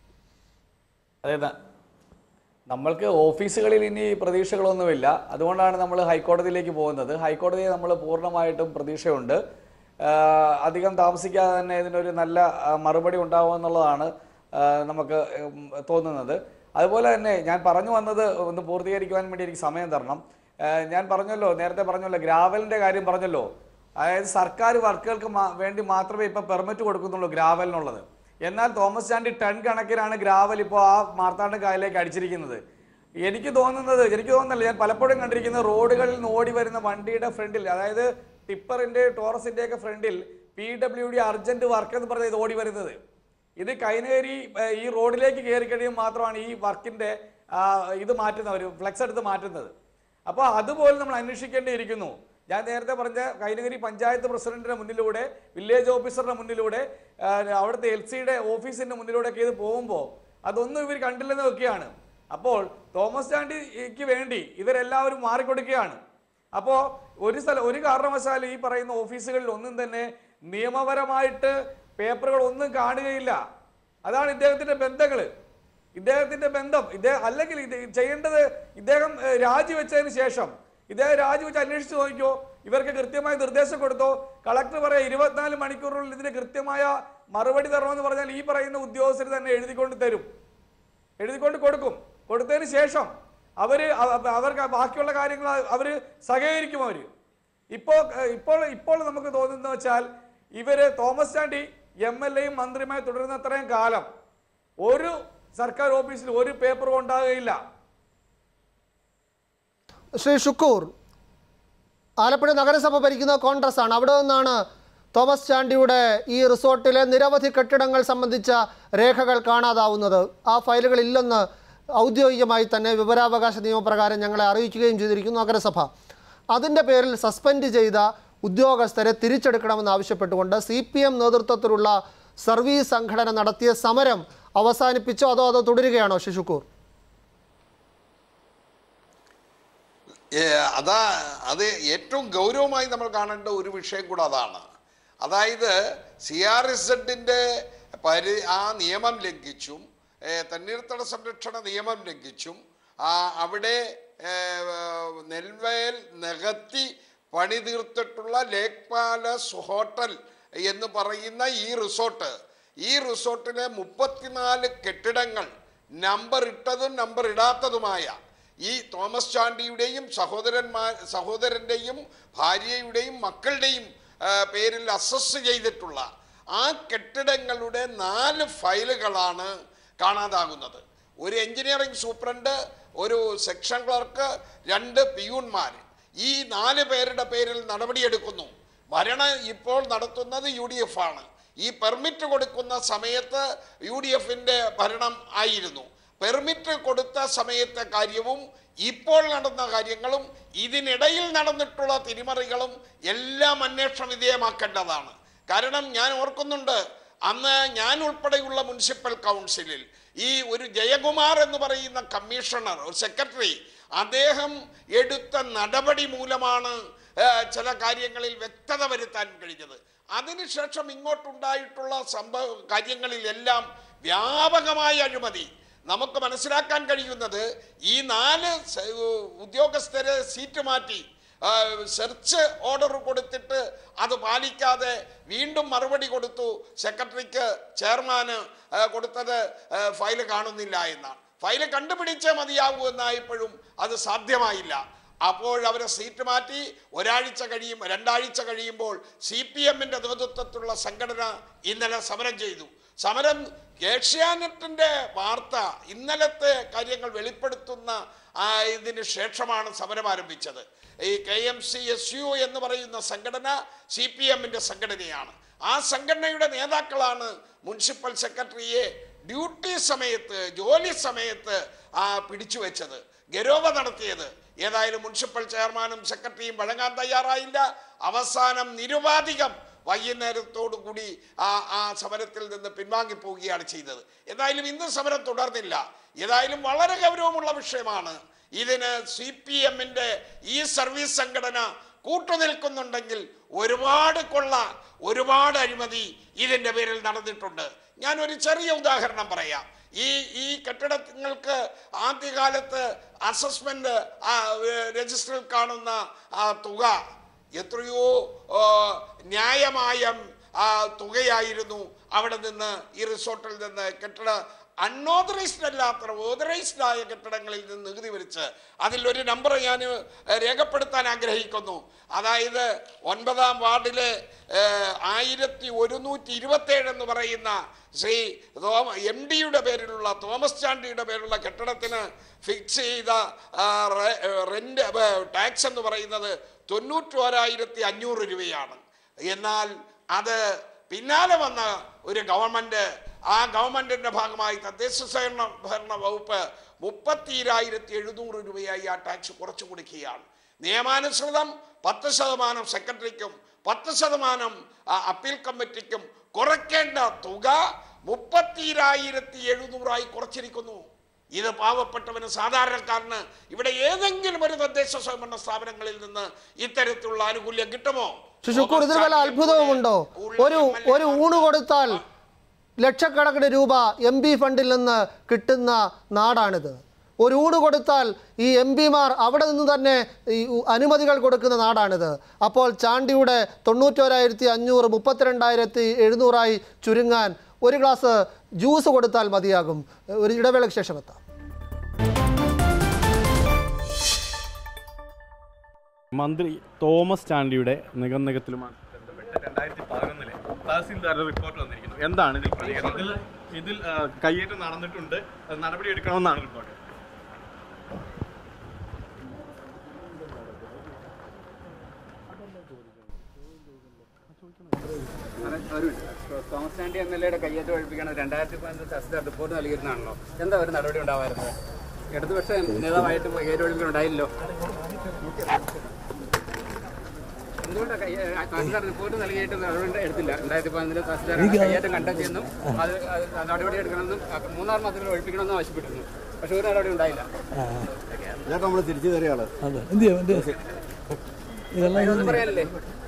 അതെ, നമ്മൾക്ക് ഓഫീസുകളിൽ ഇനി പ്രതീക്ഷകളൊന്നുമില്ല. അതുകൊണ്ടാണ് നമ്മൾ ഹൈക്കോടതിയിലേക്ക് പോകുന്നത്. ഹൈക്കോടതിയെ നമ്മൾ പൂർണ്ണമായിട്ടും പ്രതീക്ഷയുണ്ട്. അധികം താമസിക്കാതെ തന്നെ ഇതിനൊരു നല്ല മറുപടി ഉണ്ടാവുമെന്നുള്ളതാണ് നമുക്ക് തോന്നുന്നത്. അതുപോലെ തന്നെ ഞാൻ പറഞ്ഞു വന്നത് ഒന്ന് പൂർത്തീകരിക്കുവാൻ വേണ്ടി എനിക്ക് സമയം തരണം. ഞാൻ പറഞ്ഞല്ലോ, നേരത്തെ പറഞ്ഞല്ലോ, ഗ്രാവലിൻ്റെ കാര്യം പറഞ്ഞല്ലോ. അതായത് സർക്കാർ വർക്കുകൾക്ക് വേണ്ടി മാത്രമേ ഇപ്പോൾ പെർമിറ്റ് കൊടുക്കുന്നുള്ളൂ ഗ്രാവലിനുള്ളത്. എന്നാൽ തോമസ് ചാണ്ടി ടൺ കണക്കിനാണ് ഗ്രാവൽ ഇപ്പോൾ ആ മാർത്താണ്ഡ കായലിലേക്ക് അടിച്ചിരിക്കുന്നത്. എനിക്ക് തോന്നുന്നില്ല, ഞാൻ പലപ്പോഴും കണ്ടിരിക്കുന്നത് റോഡുകളിൽ നിന്ന് ഓടി വരുന്ന വണ്ടിയുടെ ഫ്രണ്ടിൽ, അതായത് ടിപ്പറിൻ്റെ ടോറസിൻ്റെ ഒക്കെ ഫ്രണ്ടിൽ PWD അർജന്റ് വർക്ക് എന്ന് പറഞ്ഞത് ഓടി വരുന്നത്. ഇത് കൈനേരി ഈ റോഡിലേക്ക് കയറി കഴിയുമ്പോൾ മാത്രമാണ് ഈ വർക്കിൻ്റെ ഇത് മാറ്റുന്നത്, ഫ്ലെക്സ് എടുത്ത് മാറ്റുന്നത്. അപ്പോൾ അതുപോലെ നമ്മൾ അന്വേഷിക്കേണ്ടിയിരിക്കുന്നു. ഞാൻ നേരത്തെ പറഞ്ഞ കൈനഗിരി പഞ്ചായത്ത് പ്രസിഡന്റിന്റെ മുന്നിലൂടെ, വില്ലേജ് ഓഫീസറുടെ മുന്നിലൂടെ, അവിടുത്തെ LCയുടെ ഓഫീസിന്റെ മുന്നിലൂടെയൊക്കെ ഇത് പോകുമ്പോൾ അതൊന്നും ഇവർ കണ്ടില്ലെന്ന് വെക്കുകയാണ്. അപ്പോൾ തോമസ് ചാണ്ടിക്ക് വേണ്ടി ഇവരെല്ലാവരും മാറിക്കൊടുക്കുകയാണ്. അപ്പോൾ ഒരു കാരണവശാലും ഈ പറയുന്ന ഓഫീസുകളിൽ ഒന്നും തന്നെ നിയമപരമായിട്ട് പേപ്പറുകൾ ഒന്നും കാണുകയില്ല. അതാണ് ഇദ്ദേഹത്തിന്റെ ബന്ധങ്ങൾ, ഇദ്ദേഹത്തിന്റെ ബന്ധം. അല്ലെങ്കിൽ ഇത് ചെയ്യേണ്ടത് ഇദ്ദേഹം രാജിവെച്ചതിന് ശേഷം ഇദ്ദേഹം രാജിവെച്ച് അന്വേഷിച്ച് നോക്കിയോ, ഇവർക്ക് കൃത്യമായ നിർദ്ദേശം കൊടുത്തോ. കളക്ടർ പറയാം 24 മണിക്കൂറിനുള്ളിൽ ഇതിന് കൃത്യമായ മറുപടി തരണമെന്ന് പറഞ്ഞാൽ ഈ പറയുന്ന ഉദ്യോഗസ്ഥർ തന്നെ എഴുതിക്കൊണ്ട് തരും, എഴുതിക്കൊണ്ട് കൊടുക്കും. കൊടുത്തതിന് ശേഷം അവർക്ക് ബാക്കിയുള്ള കാര്യങ്ങൾ അവർ സഹകരിക്കും. ഇപ്പോൾ നമുക്ക് തോന്നുന്ന വെച്ചാൽ ഇവര് തോമസ് ചാണ്ടി MLAയും മന്ത്രിയുമായി തുടരുന്നത്രയും കാലം ഒരു സർക്കാർ ഓഫീസിൽ ഒരു പേപ്പറും ഉണ്ടാകുകയില്ല. ശ്രീ ഷുക്കൂർ, ആലപ്പുഴ നഗരസഭ ഭരിക്കുന്ന കോൺഗ്രസ് ആണ്. അവിടെ നിന്നാണ് തോമസ് ചാണ്ടിയുടെ ഈ റിസോർട്ടിലെ നിരവധി കെട്ടിടങ്ങൾ സംബന്ധിച്ച രേഖകൾ കാണാതാവുന്നത്. ആ ഫയലുകളില്ലെന്ന് ഔദ്യോഗികമായി തന്നെ വിവരാവകാശ നിയമപ്രകാരം ഞങ്ങളെ അറിയിക്കുകയും ചെയ്തിരിക്കുന്നു നഗരസഭ. അതിൻ്റെ പേരിൽ സസ്പെൻഡ് ചെയ്ത ഉദ്യോഗസ്ഥരെ തിരിച്ചെടുക്കണമെന്ന് ആവശ്യപ്പെട്ടുകൊണ്ട് CPM നേതൃത്വത്തിലുള്ള സർവീസ് സംഘടന നടത്തിയ സമരം അവസാനിപ്പിച്ചോ അതോ തുടരുകയാണോ ശ്രീ ഷുക്കൂർ? അത് ഏറ്റവും ഗൗരവമായി നമ്മൾ കാണേണ്ട ഒരു വിഷയം കൂടെ അതാണ്. അതായത് CRZന്റെ ആ നിയമം ലംഘിച്ചും തണ്ണീർത്തട സംരക്ഷണ നിയമം ലംഘിച്ചും അവിടെ നെൽവയൽ നികത്തി പണി തീർത്തിട്ടുള്ള ലേക്ക് പാലസ് ഹോട്ടൽ എന്ന് പറയുന്ന ഈ റിസോർട്ടിലെ 34 കെട്ടിടങ്ങൾ നമ്പർ ഇട്ടതും നമ്പർ ഇടാത്തതുമായ ഈ തോമസ് ചാണ്ടിയുടെയും സഹോദരൻ്റെയും ഭാര്യയുടെയും മക്കളുടെയും പേരിൽ അസസ് ചെയ്തിട്ടുള്ള ആ കെട്ടിടങ്ങളുടെ 4 ഫയലുകളാണ് കാണാതാകുന്നത്. ഒരു എഞ്ചിനീയറിംഗ് സൂപ്രണ്ട്, ഒരു സെക്ഷൻ ക്ലർക്ക്, 2 പിയൂൺമാർ, ഈ 4 പേരുടെ പേരിൽ നടപടിയെടുക്കുന്നു. ഭരണം ഇപ്പോൾ നടത്തുന്നത് UDF ആണ്. ഈ പെർമിറ്റ് കൊടുക്കുന്ന സമയത്ത് UDFന്റെ ഭരണം ആയിരുന്നു. പെർമിറ്റ് കൊടുത്ത സമയത്തെ കാര്യവും ഇപ്പോൾ നടന്ന കാര്യങ്ങളും ഇതിനിടയിൽ നടന്നിട്ടുള്ള തിരിമറികളും എല്ലാം അന്വേഷണ വിധേയമാക്കേണ്ടതാണ്. കാരണം ഞാൻ ഓർക്കുന്നുണ്ട്, അന്ന് ഞാൻ ഉൾപ്പെടെയുള്ള മുനിസിപ്പൽ കൗൺസിലിൽ ഈ ഒരു ജയകുമാർ എന്ന് പറയുന്ന കമ്മീഷണർ, ഒരു സെക്രട്ടറി, അദ്ദേഹം എടുത്ത നടപടി മൂലമാണ് ചില കാര്യങ്ങളിൽ വ്യക്തത വരുത്താൻ കഴിഞ്ഞത്. അതിനുശേഷം ഇങ്ങോട്ടുണ്ടായിട്ടുള്ള കാര്യങ്ങളിലെല്ലാം വ്യാപകമായ അഴിമതി. നമുക്ക് മനസ്സിലാക്കാൻ കഴിയുന്നത് ഈ 4 ഉദ്യോഗസ്ഥരെ സീറ്റ് മാറ്റി സെർച്ച് ഓർഡർ കൊടുത്തിട്ട് അത് പാലിക്കാതെ വീണ്ടും മറുപടി കൊടുത്തു. സെക്രട്ടറിക്ക് ചെയർമാന് കൊടുത്തത് ഫയൽ കാണുന്നില്ല എന്നാണ്. ഫയൽ കണ്ടുപിടിച്ചേ മതിയാകൂ എന്നായപ്പോഴും അത് സാധ്യമായില്ല. അപ്പോഴവരെ സീറ്റ് മാറ്റി 2 ആഴ്ച കഴിയുമ്പോൾ CPMന്റെ നേതൃത്വത്തിലുള്ള സംഘടന ഇന്നലെ സമരം ചെയ്തു. സമരം ഏഷ്യാനെറ്റിന്റെ വാർത്ത ഇന്നലത്തെ കാര്യങ്ങൾ വെളിപ്പെടുത്തുന്ന ഇതിന് ശേഷമാണ് സമരം ആരംഭിച്ചത്. ഈ KMCSU എന്ന് പറയുന്ന സംഘടന CPMന്റെ സംഘടനയാണ്. ആ സംഘടനയുടെ നേതാക്കളാണ് മുനിസിപ്പൽ സെക്രട്ടറിയെ ഡ്യൂട്ടി സമയത്ത്, ജോലി സമയത്ത് പിടിച്ചു വെച്ചത്, ഗരോവ നടത്തിയത്. ഏതായാലും മുനിസിപ്പൽ ചെയർമാനും സെക്രട്ടറിയും വഴങ്ങാൻ തയ്യാറായില്ല. അവസാനം നിരുപാധികം വൈകുന്നേരത്തോടു കൂടി ആ സമരത്തിൽ നിന്ന് പിൻവാങ്ങിപ്പോവുകയാണ് ചെയ്തത്. ഏതായാലും ഇന്ന് സമരം തുടർന്നില്ല. ഏതായാലും വളരെ ഗൗരവമുള്ള വിഷയമാണ്. ഇതിന് CPMന്റെ ഈ സർവീസ് സംഘടന കൂട്ടുനിൽക്കുന്നുണ്ടെങ്കിൽ ഒരുപാട് അഴിമതി ഇതിൻ്റെ പേരിൽ നടന്നിട്ടുണ്ട്. ഞാനൊരു ചെറിയ ഉദാഹരണം പറയാം. ഈ കെട്ടിടങ്ങൾക്ക് ആദ്യകാലത്ത് അസസ്മെന്റ് രജിസ്റ്ററിൽ കാണുന്ന തുക എത്രയോ ന്യായമായ തുകയായിരുന്നു. അവിടെ നിന്ന് ഈ റിസോർട്ടിൽ നിന്ന് കെട്ടിട അൺഓതറൈസ്ഡ് അല്ലാത്ത ഓതറൈസ്ഡ് ആയ കെട്ടിടങ്ങളിൽ നിന്ന് നികുതി വരിച്ച് അതിലൊരു നമ്പർ ഞാൻ രേഖപ്പെടുത്താൻ ആഗ്രഹിക്കുന്നു. അതായത് 9-ാം വാർഡിലെ 1127 എന്ന് പറയുന്ന ശ്രീ MDയുടെ പേരിലുള്ള തോമസ് ചാണ്ടിയുടെ പേരിലുള്ള കെട്ടിടത്തിന് ഫിക്സ് ചെയ്ത റെന്റ് ടാക്സ് എന്ന് പറയുന്നത് 91,500 രൂപയാണ്. എന്നാൽ അത് പിന്നാലെ വന്ന ഒരു ഗവൺമെന്റ്, ആ ഗവൺമെന്റിന്റെ ഭാഗമായി തദ്ദേശ സ്വയംഭരണ വകുപ്പ് 32,700 രൂപയായി ആ ടാക്സ് കുറച്ചു കൊടുക്കുകയാണ്. നിയമാനുസൃതം 10% സെക്രട്ടറിക്കും 10% അപ്പീൽ കമ്മിറ്റിക്കും കുറയ്ക്കേണ്ട തുക 32,700 കുറച്ചിരിക്കുന്നു. ഇത് പാവപ്പെട്ടവന് സാധാരണക്കാരന് ഇവിടെ ഏതെങ്കിലും ഒരു തദ്ദേശ സ്വയംഭരണ സ്ഥാപനങ്ങളിൽ നിന്ന് ഇത്തരത്തിലുള്ള ആനുകൂല്യം കിട്ടുമോ? ഷുക്കൂർ, ഇതിൽ വല്ല അത്ഭുതവുമുണ്ടോ? ഒരു ഊണ് കൊടുത്താൽ ലക്ഷക്കണക്കിന് രൂപ MP ഫണ്ടിൽ നിന്ന് കിട്ടുന്ന നാടാണിത്. ഒരു ഊണ് കൊടുത്താൽ ഈ MP മാർ അവിടെ നിന്ന് തന്നെ ഈ അനുമതികൾ കൊടുക്കുന്ന നാടാണിത്. അപ്പോൾ ചാണ്ടിയുടെ 91,500 32,700 ചുരുങ്ങാൻ ഒരു ഗ്ലാസ് ജ്യൂസ് കൊടുത്താൽ മതിയാകും. ഒരു ഇടവേളയ്ക്ക് ശേഷം എത്താം. മന്ത്രി തോമസ് ചാണ്ടിയുടെ നിഗമനത്തിലുമായി ബന്ധപ്പെട്ട് 2011 തഹസീൽദാരുടെ റിപ്പോർട്ട് വന്നിരിക്കുന്നു. എന്താണ് ഇതിൽ പ്രതികരണം? ഇതിൽ കയ്യേറ്റം നടന്നിട്ടുണ്ട്, നടപടി എടുക്കണമെന്നാണ് റിപ്പോർട്ട്. തോമസ് ചാണ്ടി MLA കയ്യേറ്റം ഒഴിപ്പിക്കണം 2011 തഹസീൽദാർ റിപ്പോർട്ട് നൽകിയിരുന്നാണല്ലോ. എന്താ ഒരു നടപടി ഉണ്ടാവാറുള്ളത്? ഇടതുപക്ഷ നേതാവായിട്ട് കയ്യേറ്റം ഒഴിപ്പിക്കണം ഉണ്ടായില്ലോ. എന്തുകൊണ്ടാണ് തഹസീൽദാർ റിപ്പോർട്ട് നൽകിയിട്ട് നടപടി എടുത്തില്ല? 2011 തഹസീൽദാർ കയ്യേറ്റം കണ്ടെത്തിയെന്നും അത് നടപടി എടുക്കണമെന്നും 3 മാസത്തിൽ ഒഴിപ്പിക്കണമെന്നും ആവശ്യപ്പെട്ടിരുന്നു. പക്ഷെ ഒരു നടപടി ഉണ്ടായില്ല. നമ്മൾ തിരിച്ചു തരികയാണ്. പറയാനല്ലേ?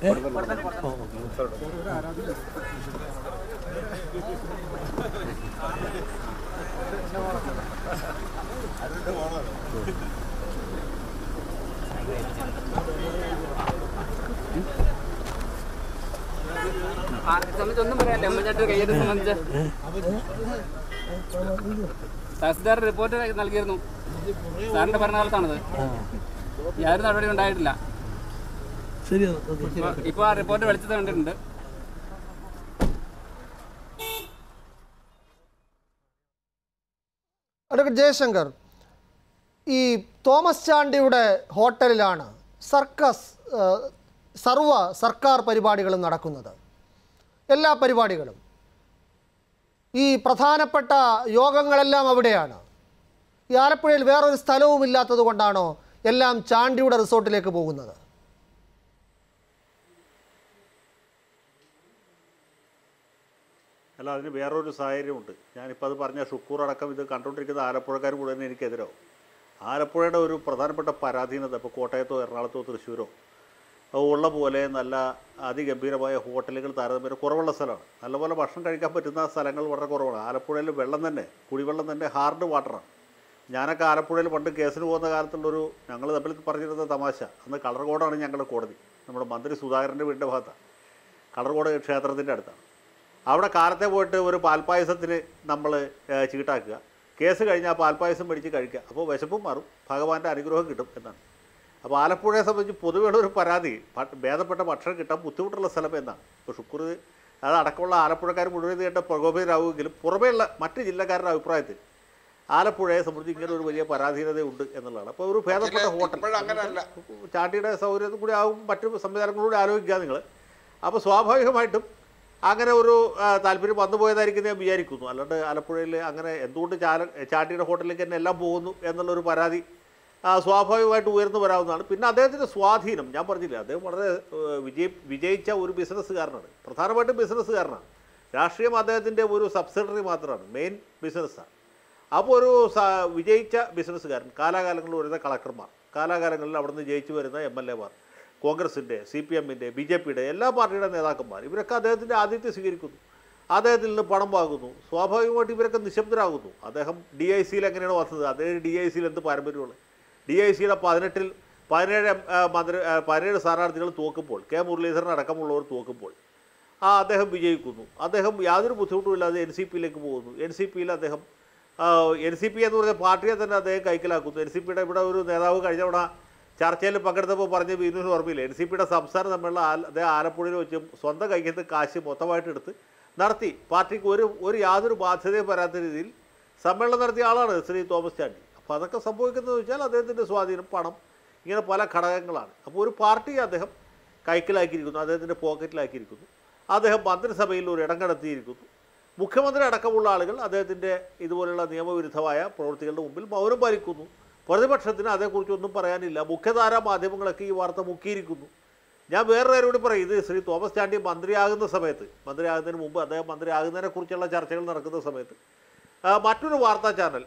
സംബന്ധിച്ചൊന്നും പറയാനില്ല. ഉമ്മൻചാണ്ടി കയ്യേറ്റം സംബന്ധിച്ച് തഹസീൽദാർ റിപ്പോർട്ട് നൽകിയിരുന്നു. സാറിന്റെ ഭരണകാലത്താണത്. യാതൊരു നടപടി ഉണ്ടായിട്ടില്ല. ഇപ്പൊ ആ റിപ്പോർട്ട് വെളിച്ചത് കണ്ടിട്ടുണ്ട്. അഡ്വക്കേറ്റ് ജയശങ്കർ, ഈ തോമസ് ചാണ്ടിയുടെ ഹോട്ടലിലാണ് സർവ സർക്കാർ പരിപാടികളും നടക്കുന്നത്. എല്ലാ പരിപാടികളും, ഈ പ്രധാനപ്പെട്ട യോഗങ്ങളെല്ലാം അവിടെയാണ്. ഈ ആലപ്പുഴയിൽ വേറൊരു സ്ഥലവും ഇല്ലാത്തത് കൊണ്ടാണോ എല്ലാം ചാണ്ടിയുടെ റിസോർട്ടിലേക്ക് പോകുന്നത്? അല്ല, അതിന് വേറൊരു സാഹചര്യമുണ്ട്. ഞാനിപ്പോൾ അത് പറഞ്ഞ ഷുക്കൂർ അടക്കം ഇത് കണ്ടുകൊണ്ടിരിക്കുന്ന ആലപ്പുഴക്കാർ മുഴുവൻ എനിക്കെതിരാവും. ആലപ്പുഴയുടെ ഒരു പ്രധാനപ്പെട്ട പരാധീനത ഇപ്പോൾ കോട്ടയത്തോ എറണാകുളത്തോ തൃശ്ശൂരോ ഉള്ള പോലെ നല്ല അതിഗംഭീരമായ ഹോട്ടലുകൾ താരതമ്യേന കുറവുള്ള സ്ഥലമാണ്. നല്ലപോലെ ഭക്ഷണം കഴിക്കാൻ പറ്റുന്ന സ്ഥലങ്ങൾ വളരെ കുറവാണ്. ആലപ്പുഴയിൽ വെള്ളം തന്നെ, കുടിവെള്ളം തന്നെ ഹാർഡ് വാട്ടറാണ്. ഞാനൊക്കെ ആലപ്പുഴയിൽ പണ്ട് കേസിന് പോകുന്ന കാലത്തുള്ളൊരു, ഞങ്ങൾ തമ്മിൽ പറഞ്ഞിരുന്ന തമാശ, അന്ന് കളർകോടാണ് ഞങ്ങളുടെ കോടതി. നമ്മുടെ മന്ത്രി സുധാകരൻ്റെ വീടിൻ്റെ ഭാഗത്താണ്, കളർകോട് ക്ഷേത്രത്തിൻ്റെ അടുത്താണ്. അവിടെ കാലത്തെ പോയിട്ട് ഒരു പാൽപ്പായസത്തിന് നമ്മൾ ചീട്ടാക്കുക, കേസ് കഴിഞ്ഞാൽ പാൽപ്പായസം മേടിച്ച് കഴിക്കുക, അപ്പോൾ വിശപ്പും മാറും, ഭഗവാന്റെ അനുഗ്രഹം കിട്ടും എന്നാണ്. അപ്പോൾ ആലപ്പുഴയെ സംബന്ധിച്ച് പൊതുവെയുള്ള ഒരു പരാതി, ഭേദപ്പെട്ട ഭക്ഷണം കിട്ടാൻ ബുദ്ധിമുട്ടുള്ള സ്ഥലം എന്നാണ്. ഇപ്പോൾ ഷുക്കൂർ അതടക്കമുള്ള ആലപ്പുഴക്കാർ മുഴുവൻ കേട്ട പ്രകോപിതരാവുമെങ്കിലും പുറമേയുള്ള മറ്റ് ജില്ലക്കാരുടെ അഭിപ്രായത്തിൽ ആലപ്പുഴയെ സംബന്ധിച്ച് ഇങ്ങനെ ഒരു വലിയ പരാധീനതയുണ്ട് എന്നുള്ളതാണ്. അപ്പോൾ ഒരു ഭേദപ്പെട്ട ഹോട്ടൽ ചാണ്ടിയുടെ സൗകര്യത്തിൽ കൂടി ആവും, മറ്റു സംവിധാനങ്ങളിലൂടെ ആലോചിക്കുക നിങ്ങൾ. അപ്പോൾ സ്വാഭാവികമായിട്ടും അങ്ങനെ ഒരു താല്പര്യം വന്നുപോയതായിരിക്കും ഞാൻ വിചാരിക്കുന്നു. അല്ലാണ്ട് ആലപ്പുഴയിൽ അങ്ങനെ എന്തുകൊണ്ട് ചാണ്ടിയുടെ ഹോട്ടലിലേക്ക് തന്നെ എല്ലാം പോകുന്നു എന്നുള്ളൊരു പരാതി സ്വാഭാവികമായിട്ട് ഉയർന്നു വരാവുന്നതാണ്. പിന്നെ അദ്ദേഹത്തിൻ്റെ സ്വാധീനം ഞാൻ പറഞ്ഞില്ല, അദ്ദേഹം വളരെ വിജയിച്ച ഒരു ബിസിനസ്സുകാരനാണ്, പ്രധാനമായിട്ടും ബിസിനസ്സുകാരനാണ്. രാഷ്ട്രീയം അദ്ദേഹത്തിൻ്റെ ഒരു സബ്സിഡറി മാത്രമാണ്, മെയിൻ ബിസിനസ്സാണ്. അപ്പോൾ ഒരു വിജയിച്ച ബിസിനസ്സുകാരൻ, കാലാകാലങ്ങളിൽ വരുന്ന കളക്ടർമാർ, കാലാകാലങ്ങളിൽ അവിടെ നിന്ന് ജയിച്ചു വരുന്ന MLA മാർ, കോൺഗ്രസിൻ്റെ, CPM-ൻ്റെ, BJP-യുടെ എല്ലാ പാർട്ടിയുടെ നേതാക്കന്മാർ, ഇവരൊക്കെ അദ്ദേഹത്തിൻ്റെ ആതിഥ്യം സ്വീകരിക്കുന്നു, അദ്ദേഹത്തിൽ നിന്ന് പണം വാങ്ങുന്നു. സ്വാഭാവികമായിട്ട് ഇവരൊക്കെ നിശബ്ദരാകുന്നു. അദ്ദേഹം DIC-യിൽ എങ്ങനെയാണ് വന്നത്? അദ്ദേഹം DIC-യിൽ എന്ത് പാരമ്പര്യമുള്ളത്? DIC-യുടെ 17 സ്ഥാനാർത്ഥികൾ തോക്കുമ്പോൾ, K. മുരളീധരൻ അടക്കമുള്ളവർ തോക്കുമ്പോൾ അദ്ദേഹം വിജയിക്കുന്നു. അദ്ദേഹം യാതൊരു ബുദ്ധിമുട്ടുമില്ലാതെ NCP-യിലേക്ക് പോകുന്നു. NCP-യിൽ അദ്ദേഹം NCP എന്ന് പറഞ്ഞ പാർട്ടിയെ തന്നെ അദ്ദേഹം കൈക്കലാക്കുന്നു. NCP-യുടെ ഇവിടെ ഒരു നേതാവ് കഴിഞ്ഞ തവണ ചർച്ചയിൽ പങ്കെടുത്തപ്പോൾ പറഞ്ഞ് വീണ്ടും ഓർമ്മയില്ല, NCP-യുടെ സംസ്ഥാന സമ്മേളനം അദ്ദേഹം ആലപ്പുഴയിൽ വെച്ച് സ്വന്തം കൈക്കത്ത് കാശ് മൊത്തമായിട്ട് എടുത്ത് നടത്തി. പാർട്ടിക്ക് ഒരു യാതൊരു ബാധ്യതയും വരാത്ത രീതിയിൽ സമ്മേളനം നടത്തിയ ആളാണ് ശ്രീ തോമസ് ചാണ്ടി. അപ്പോൾ അതൊക്കെ സംഭവിക്കുന്നതെന്ന് വെച്ചാൽ അദ്ദേഹത്തിൻ്റെ സ്വാധീനം, പണം, ഇങ്ങനെ പല ഘടകങ്ങളാണ്. അപ്പോൾ ഒരു പാർട്ടിയെ അദ്ദേഹം കൈക്കലാക്കിയിരിക്കുന്നു, അദ്ദേഹത്തിൻ്റെ പോക്കറ്റിലാക്കിയിരിക്കുന്നു. അദ്ദേഹം മന്ത്രിസഭയിൽ ഒരു ഇടം കണ്ടെത്തിയിരിക്കുന്നു. മുഖ്യമന്ത്രി അടക്കമുള്ള ആളുകൾ അദ്ദേഹത്തിൻ്റെ ഇതുപോലുള്ള നിയമവിരുദ്ധമായ പ്രവൃത്തികളുടെ മുമ്പിൽ മൗനം പാലിക്കുന്നു. പ്രതിപക്ഷത്തിന് അതേക്കുറിച്ചൊന്നും പറയാനില്ല. മുഖ്യധാരാ മാധ്യമങ്ങളൊക്കെ ഈ വാർത്ത മുക്കിയിരിക്കുന്നു. ഞാൻ വേറെ കാര്യോട് പറയും, ഇത് ശ്രീ തോമസ് ചാണ്ടി മന്ത്രിയാകുന്ന സമയത്ത്, മന്ത്രിയാകുന്നതിന് മുമ്പ് അദ്ദേഹം മന്ത്രിയാകുന്നതിനെക്കുറിച്ചുള്ള ചർച്ചകൾ നടക്കുന്ന സമയത്ത് മറ്റൊരു വാർത്താ ചാനൽ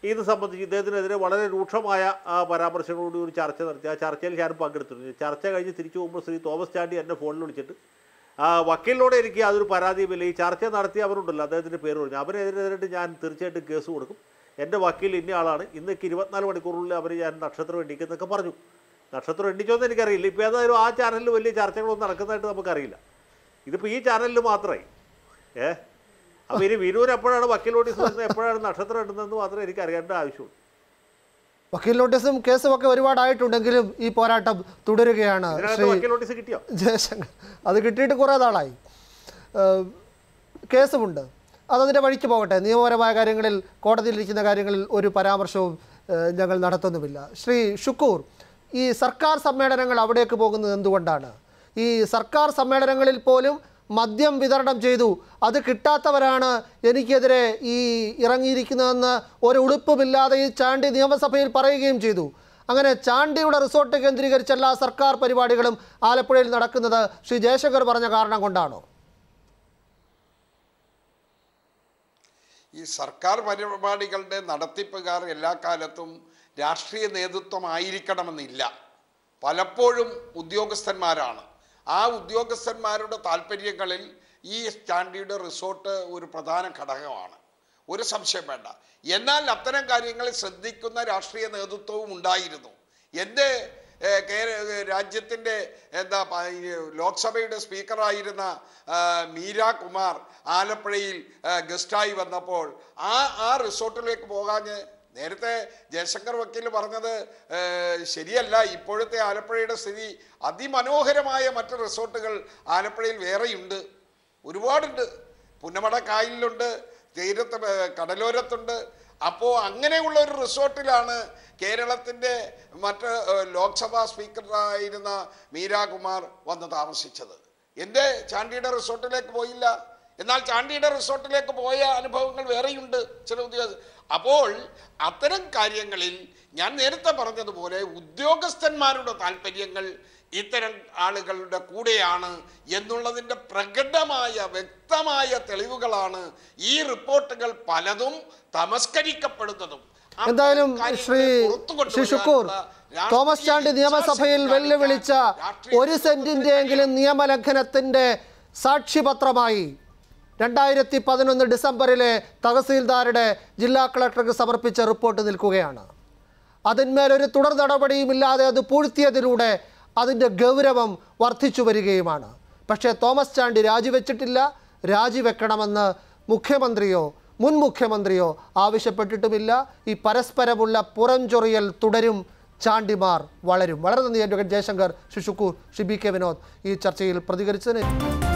ഇത് സംബന്ധിച്ച് ഇദ്ദേഹത്തിനെതിരെ വളരെ രൂക്ഷമായ പരാമർശങ്ങളോട് ഒരു ചർച്ച നടത്തി. ആ ചർച്ചയിൽ ഞാൻ പങ്കെടുത്തിരുന്നു. ചർച്ച കഴിഞ്ഞ് തിരിച്ചു പോകുമ്പോൾ ശ്രീ തോമസ് ചാണ്ടി എന്നെ ഫോണിൽ വിളിച്ചിട്ട് വക്കീലിനോട് എനിക്ക് യാതൊരു പരാതിയുമില്ല, ഈ ചർച്ച നടത്തിയവരുണ്ടല്ലോ അദ്ദേഹത്തിൻ്റെ പേര് പറഞ്ഞു, അവരെതിരായിട്ട് ഞാൻ തീർച്ചയായിട്ടും കേസ് കൊടുക്കും, എൻ്റെ വക്കീൽ ഇന്ന ആളാണ്, ഇന്നേക്ക് 24 മണിക്കൂറിനുള്ളിൽ അവർ ഞാൻ നക്ഷത്രം എണ്ണിക്കുന്നൊക്കെ പറഞ്ഞു. നക്ഷത്രം എണ്ണിച്ചോന്ന് എനിക്കറിയില്ല. ഇപ്പോൾ ഏതായാലും ആ ചാനലിൽ വലിയ ചർച്ചകളൊന്നും നടക്കുന്നതായിട്ട് നമുക്കറിയില്ല. ഇതിപ്പോൾ ഈ ചാനലിൽ മാത്രമായി. അപ്പോൾ ഇനി വിനൂര് എപ്പോഴാണ് വക്കീൽ നോട്ടീസ് വരുന്നത്, എപ്പോഴാണ് നക്ഷത്രം ഇടുന്നതെന്ന് മാത്രമേ എനിക്ക് അറിയേണ്ട ആവശ്യമുള്ളൂ. വക്കീൽ നോട്ടീസും കേസും ഒക്കെ ഒരുപാടായിട്ടുണ്ടെങ്കിലും ഈ പോരാട്ടം തുടരുകയാണ്. വക്കീൽ നോട്ടീസ് കിട്ടിയോ? ജയശങ്കർ, അത് കിട്ടിയിട്ട് കുറേ നാളായി. കേസുമുണ്ട്, അതതിൻ്റെ വഴിക്ക് പോകട്ടെ. നിയമപരമായ കാര്യങ്ങളിൽ, കോടതിയിലിരിക്കുന്ന കാര്യങ്ങളിൽ ഒരു പരാമർശവും ഞങ്ങൾ നടത്തുന്നുമില്ല. ശ്രീ ഷുക്കൂർ, ഈ സർക്കാർ സമ്മേളനങ്ങൾ അവിടേക്ക് പോകുന്നത് എന്തുകൊണ്ടാണ്? ഈ സർക്കാർ സമ്മേളനങ്ങളിൽ പോലും മദ്യം വിതരണം ചെയ്തു, അത് കിട്ടാത്തവരാണ് എനിക്കെതിരെ ഈ ഇറങ്ങിയിരിക്കുന്നതെന്ന് ഒരു ഉളുപ്പുമില്ലാതെ ഈ ചാണ്ടി നിയമസഭയിൽ പറയുകയും ചെയ്തു. അങ്ങനെ ചാണ്ടിയുടെ റിസോർട്ട് കേന്ദ്രീകരിച്ച എല്ലാ സർക്കാർ പരിപാടികളും ആലപ്പുഴയിൽ നടക്കുന്നത് ശ്രീ ജയശങ്കർ പറഞ്ഞ കാരണം കൊണ്ടാണോ? ഈ സർക്കാർ പരിപാടികളുടെ നടത്തിപ്പുകാർ എല്ലാ കാലത്തും രാഷ്ട്രീയ നേതൃത്വമായിരിക്കണമെന്നില്ല. പലപ്പോഴും ഉദ്യോഗസ്ഥന്മാരാണ്. ആ ഉദ്യോഗസ്ഥന്മാരുടെ താല്പര്യങ്ങളിൽ ഈ ചാണ്ടിയുടെ റിസോർട്ട് ഒരു പ്രധാന ഘടകമാണ്, ഒരു സംശയം വേണ്ട. എന്നാൽ അത്തരം കാര്യങ്ങളിൽ ശ്രദ്ധിക്കുന്ന രാഷ്ട്രീയ നേതൃത്വവും ഉണ്ടായിരുന്നു. എൻ്റെ രാജ്യത്തിൻ്റെ ലോക്സഭയുടെ സ്പീക്കറായിരുന്ന മീരാ കുമാർ ആലപ്പുഴയിൽ ഗസ്റ്റായി വന്നപ്പോൾ ആ റിസോർട്ടിലേക്ക് പോകാഞ്ഞ് നേരത്തെ ജയശങ്കർ വക്കീൽ പറഞ്ഞത് ശരിയല്ല. ഇപ്പോഴത്തെ ആലപ്പുഴയുടെ സ്ഥിതി അതിമനോഹരമായ മറ്റ് റിസോർട്ടുകൾ ആലപ്പുഴയിൽ വേറെയുണ്ട്, ഒരുപാടുണ്ട്. പുന്നമട കായലിലുണ്ട്, തീരത്ത് കടലോരത്തുണ്ട്. അപ്പോൾ അങ്ങനെയുള്ള ഒരു റിസോർട്ടിലാണ് കേരളത്തിൻ്റെ മറ്റ് ലോക്സഭാ സ്പീക്കറായിരുന്ന മീരാ കുമാർ വന്ന് താമസിച്ചത്. എൻ്റെ ചാണ്ടിയുടെ റിസോർട്ടിലേക്ക് പോയില്ല. എന്നാൽ ചാണ്ടിയുടെ റിസോർട്ടിലേക്ക് പോയ അനുഭവങ്ങൾ വേറെയുണ്ട് ചില ഉദ്യോഗസ്ഥർ. അപ്പോൾ അത്തരം കാര്യങ്ങളിൽ ഞാൻ നേരത്തെ പറഞ്ഞതുപോലെ ഉദ്യോഗസ്ഥന്മാരുടെ താല്പര്യങ്ങൾ ഇത്തരം ആളുകളുടെ കൂടെയാണ് എന്നുള്ളതിൻ്റെ പ്രകടമായ വ്യക്തമായ തെളിവുകളാണ് ഈ റിപ്പോർട്ടുകൾ പലതും തമസ്കരിക്കപ്പെടുന്നതും. എന്തായാലും ശ്രീ ഷുക്കൂർ, തോമസ് ചാണ്ടി നിയമസഭയിൽ വെല്ലുവിളിച്ച 1 സെന്റിന്റെയെങ്കിലും നിയമലംഘനത്തിന്റെ സാക്ഷ്യപത്രമായി 2011 ഡിസംബറിലെ തഹസീൽദാരുടെ ജില്ലാ കളക്ടർക്ക് സമർപ്പിച്ച റിപ്പോർട്ട് നിൽക്കുകയാണ്. അതിന്മേലൊരു തുടർ നടപടിയുമില്ലാതെ അത് പൂഴ്ത്തിയതിലൂടെ അതിൻ്റെ ഗൗരവം വർദ്ധിച്ചു വരികയുമാണ്. പക്ഷേ തോമസ് ചാണ്ടി രാജിവെച്ചിട്ടില്ല. രാജിവെക്കണമെന്ന് മുഖ്യമന്ത്രിയോ മുൻ മുഖ്യമന്ത്രിയോ ആവശ്യപ്പെട്ടിട്ടുമില്ല. ഈ പരസ്പരമുള്ള പുറംചൊറിയൽ തുടരും, ചാണ്ടിമാർ വളരും. വളരെ നന്ദി അഡ്വക്കേറ്റ് ജയശങ്കർ, ശ്രീ ഷുക്കൂർ, ശ്രീ BK വിനോദ് ഈ ചർച്ചയിൽ പ്രതികരിച്ചതിന്.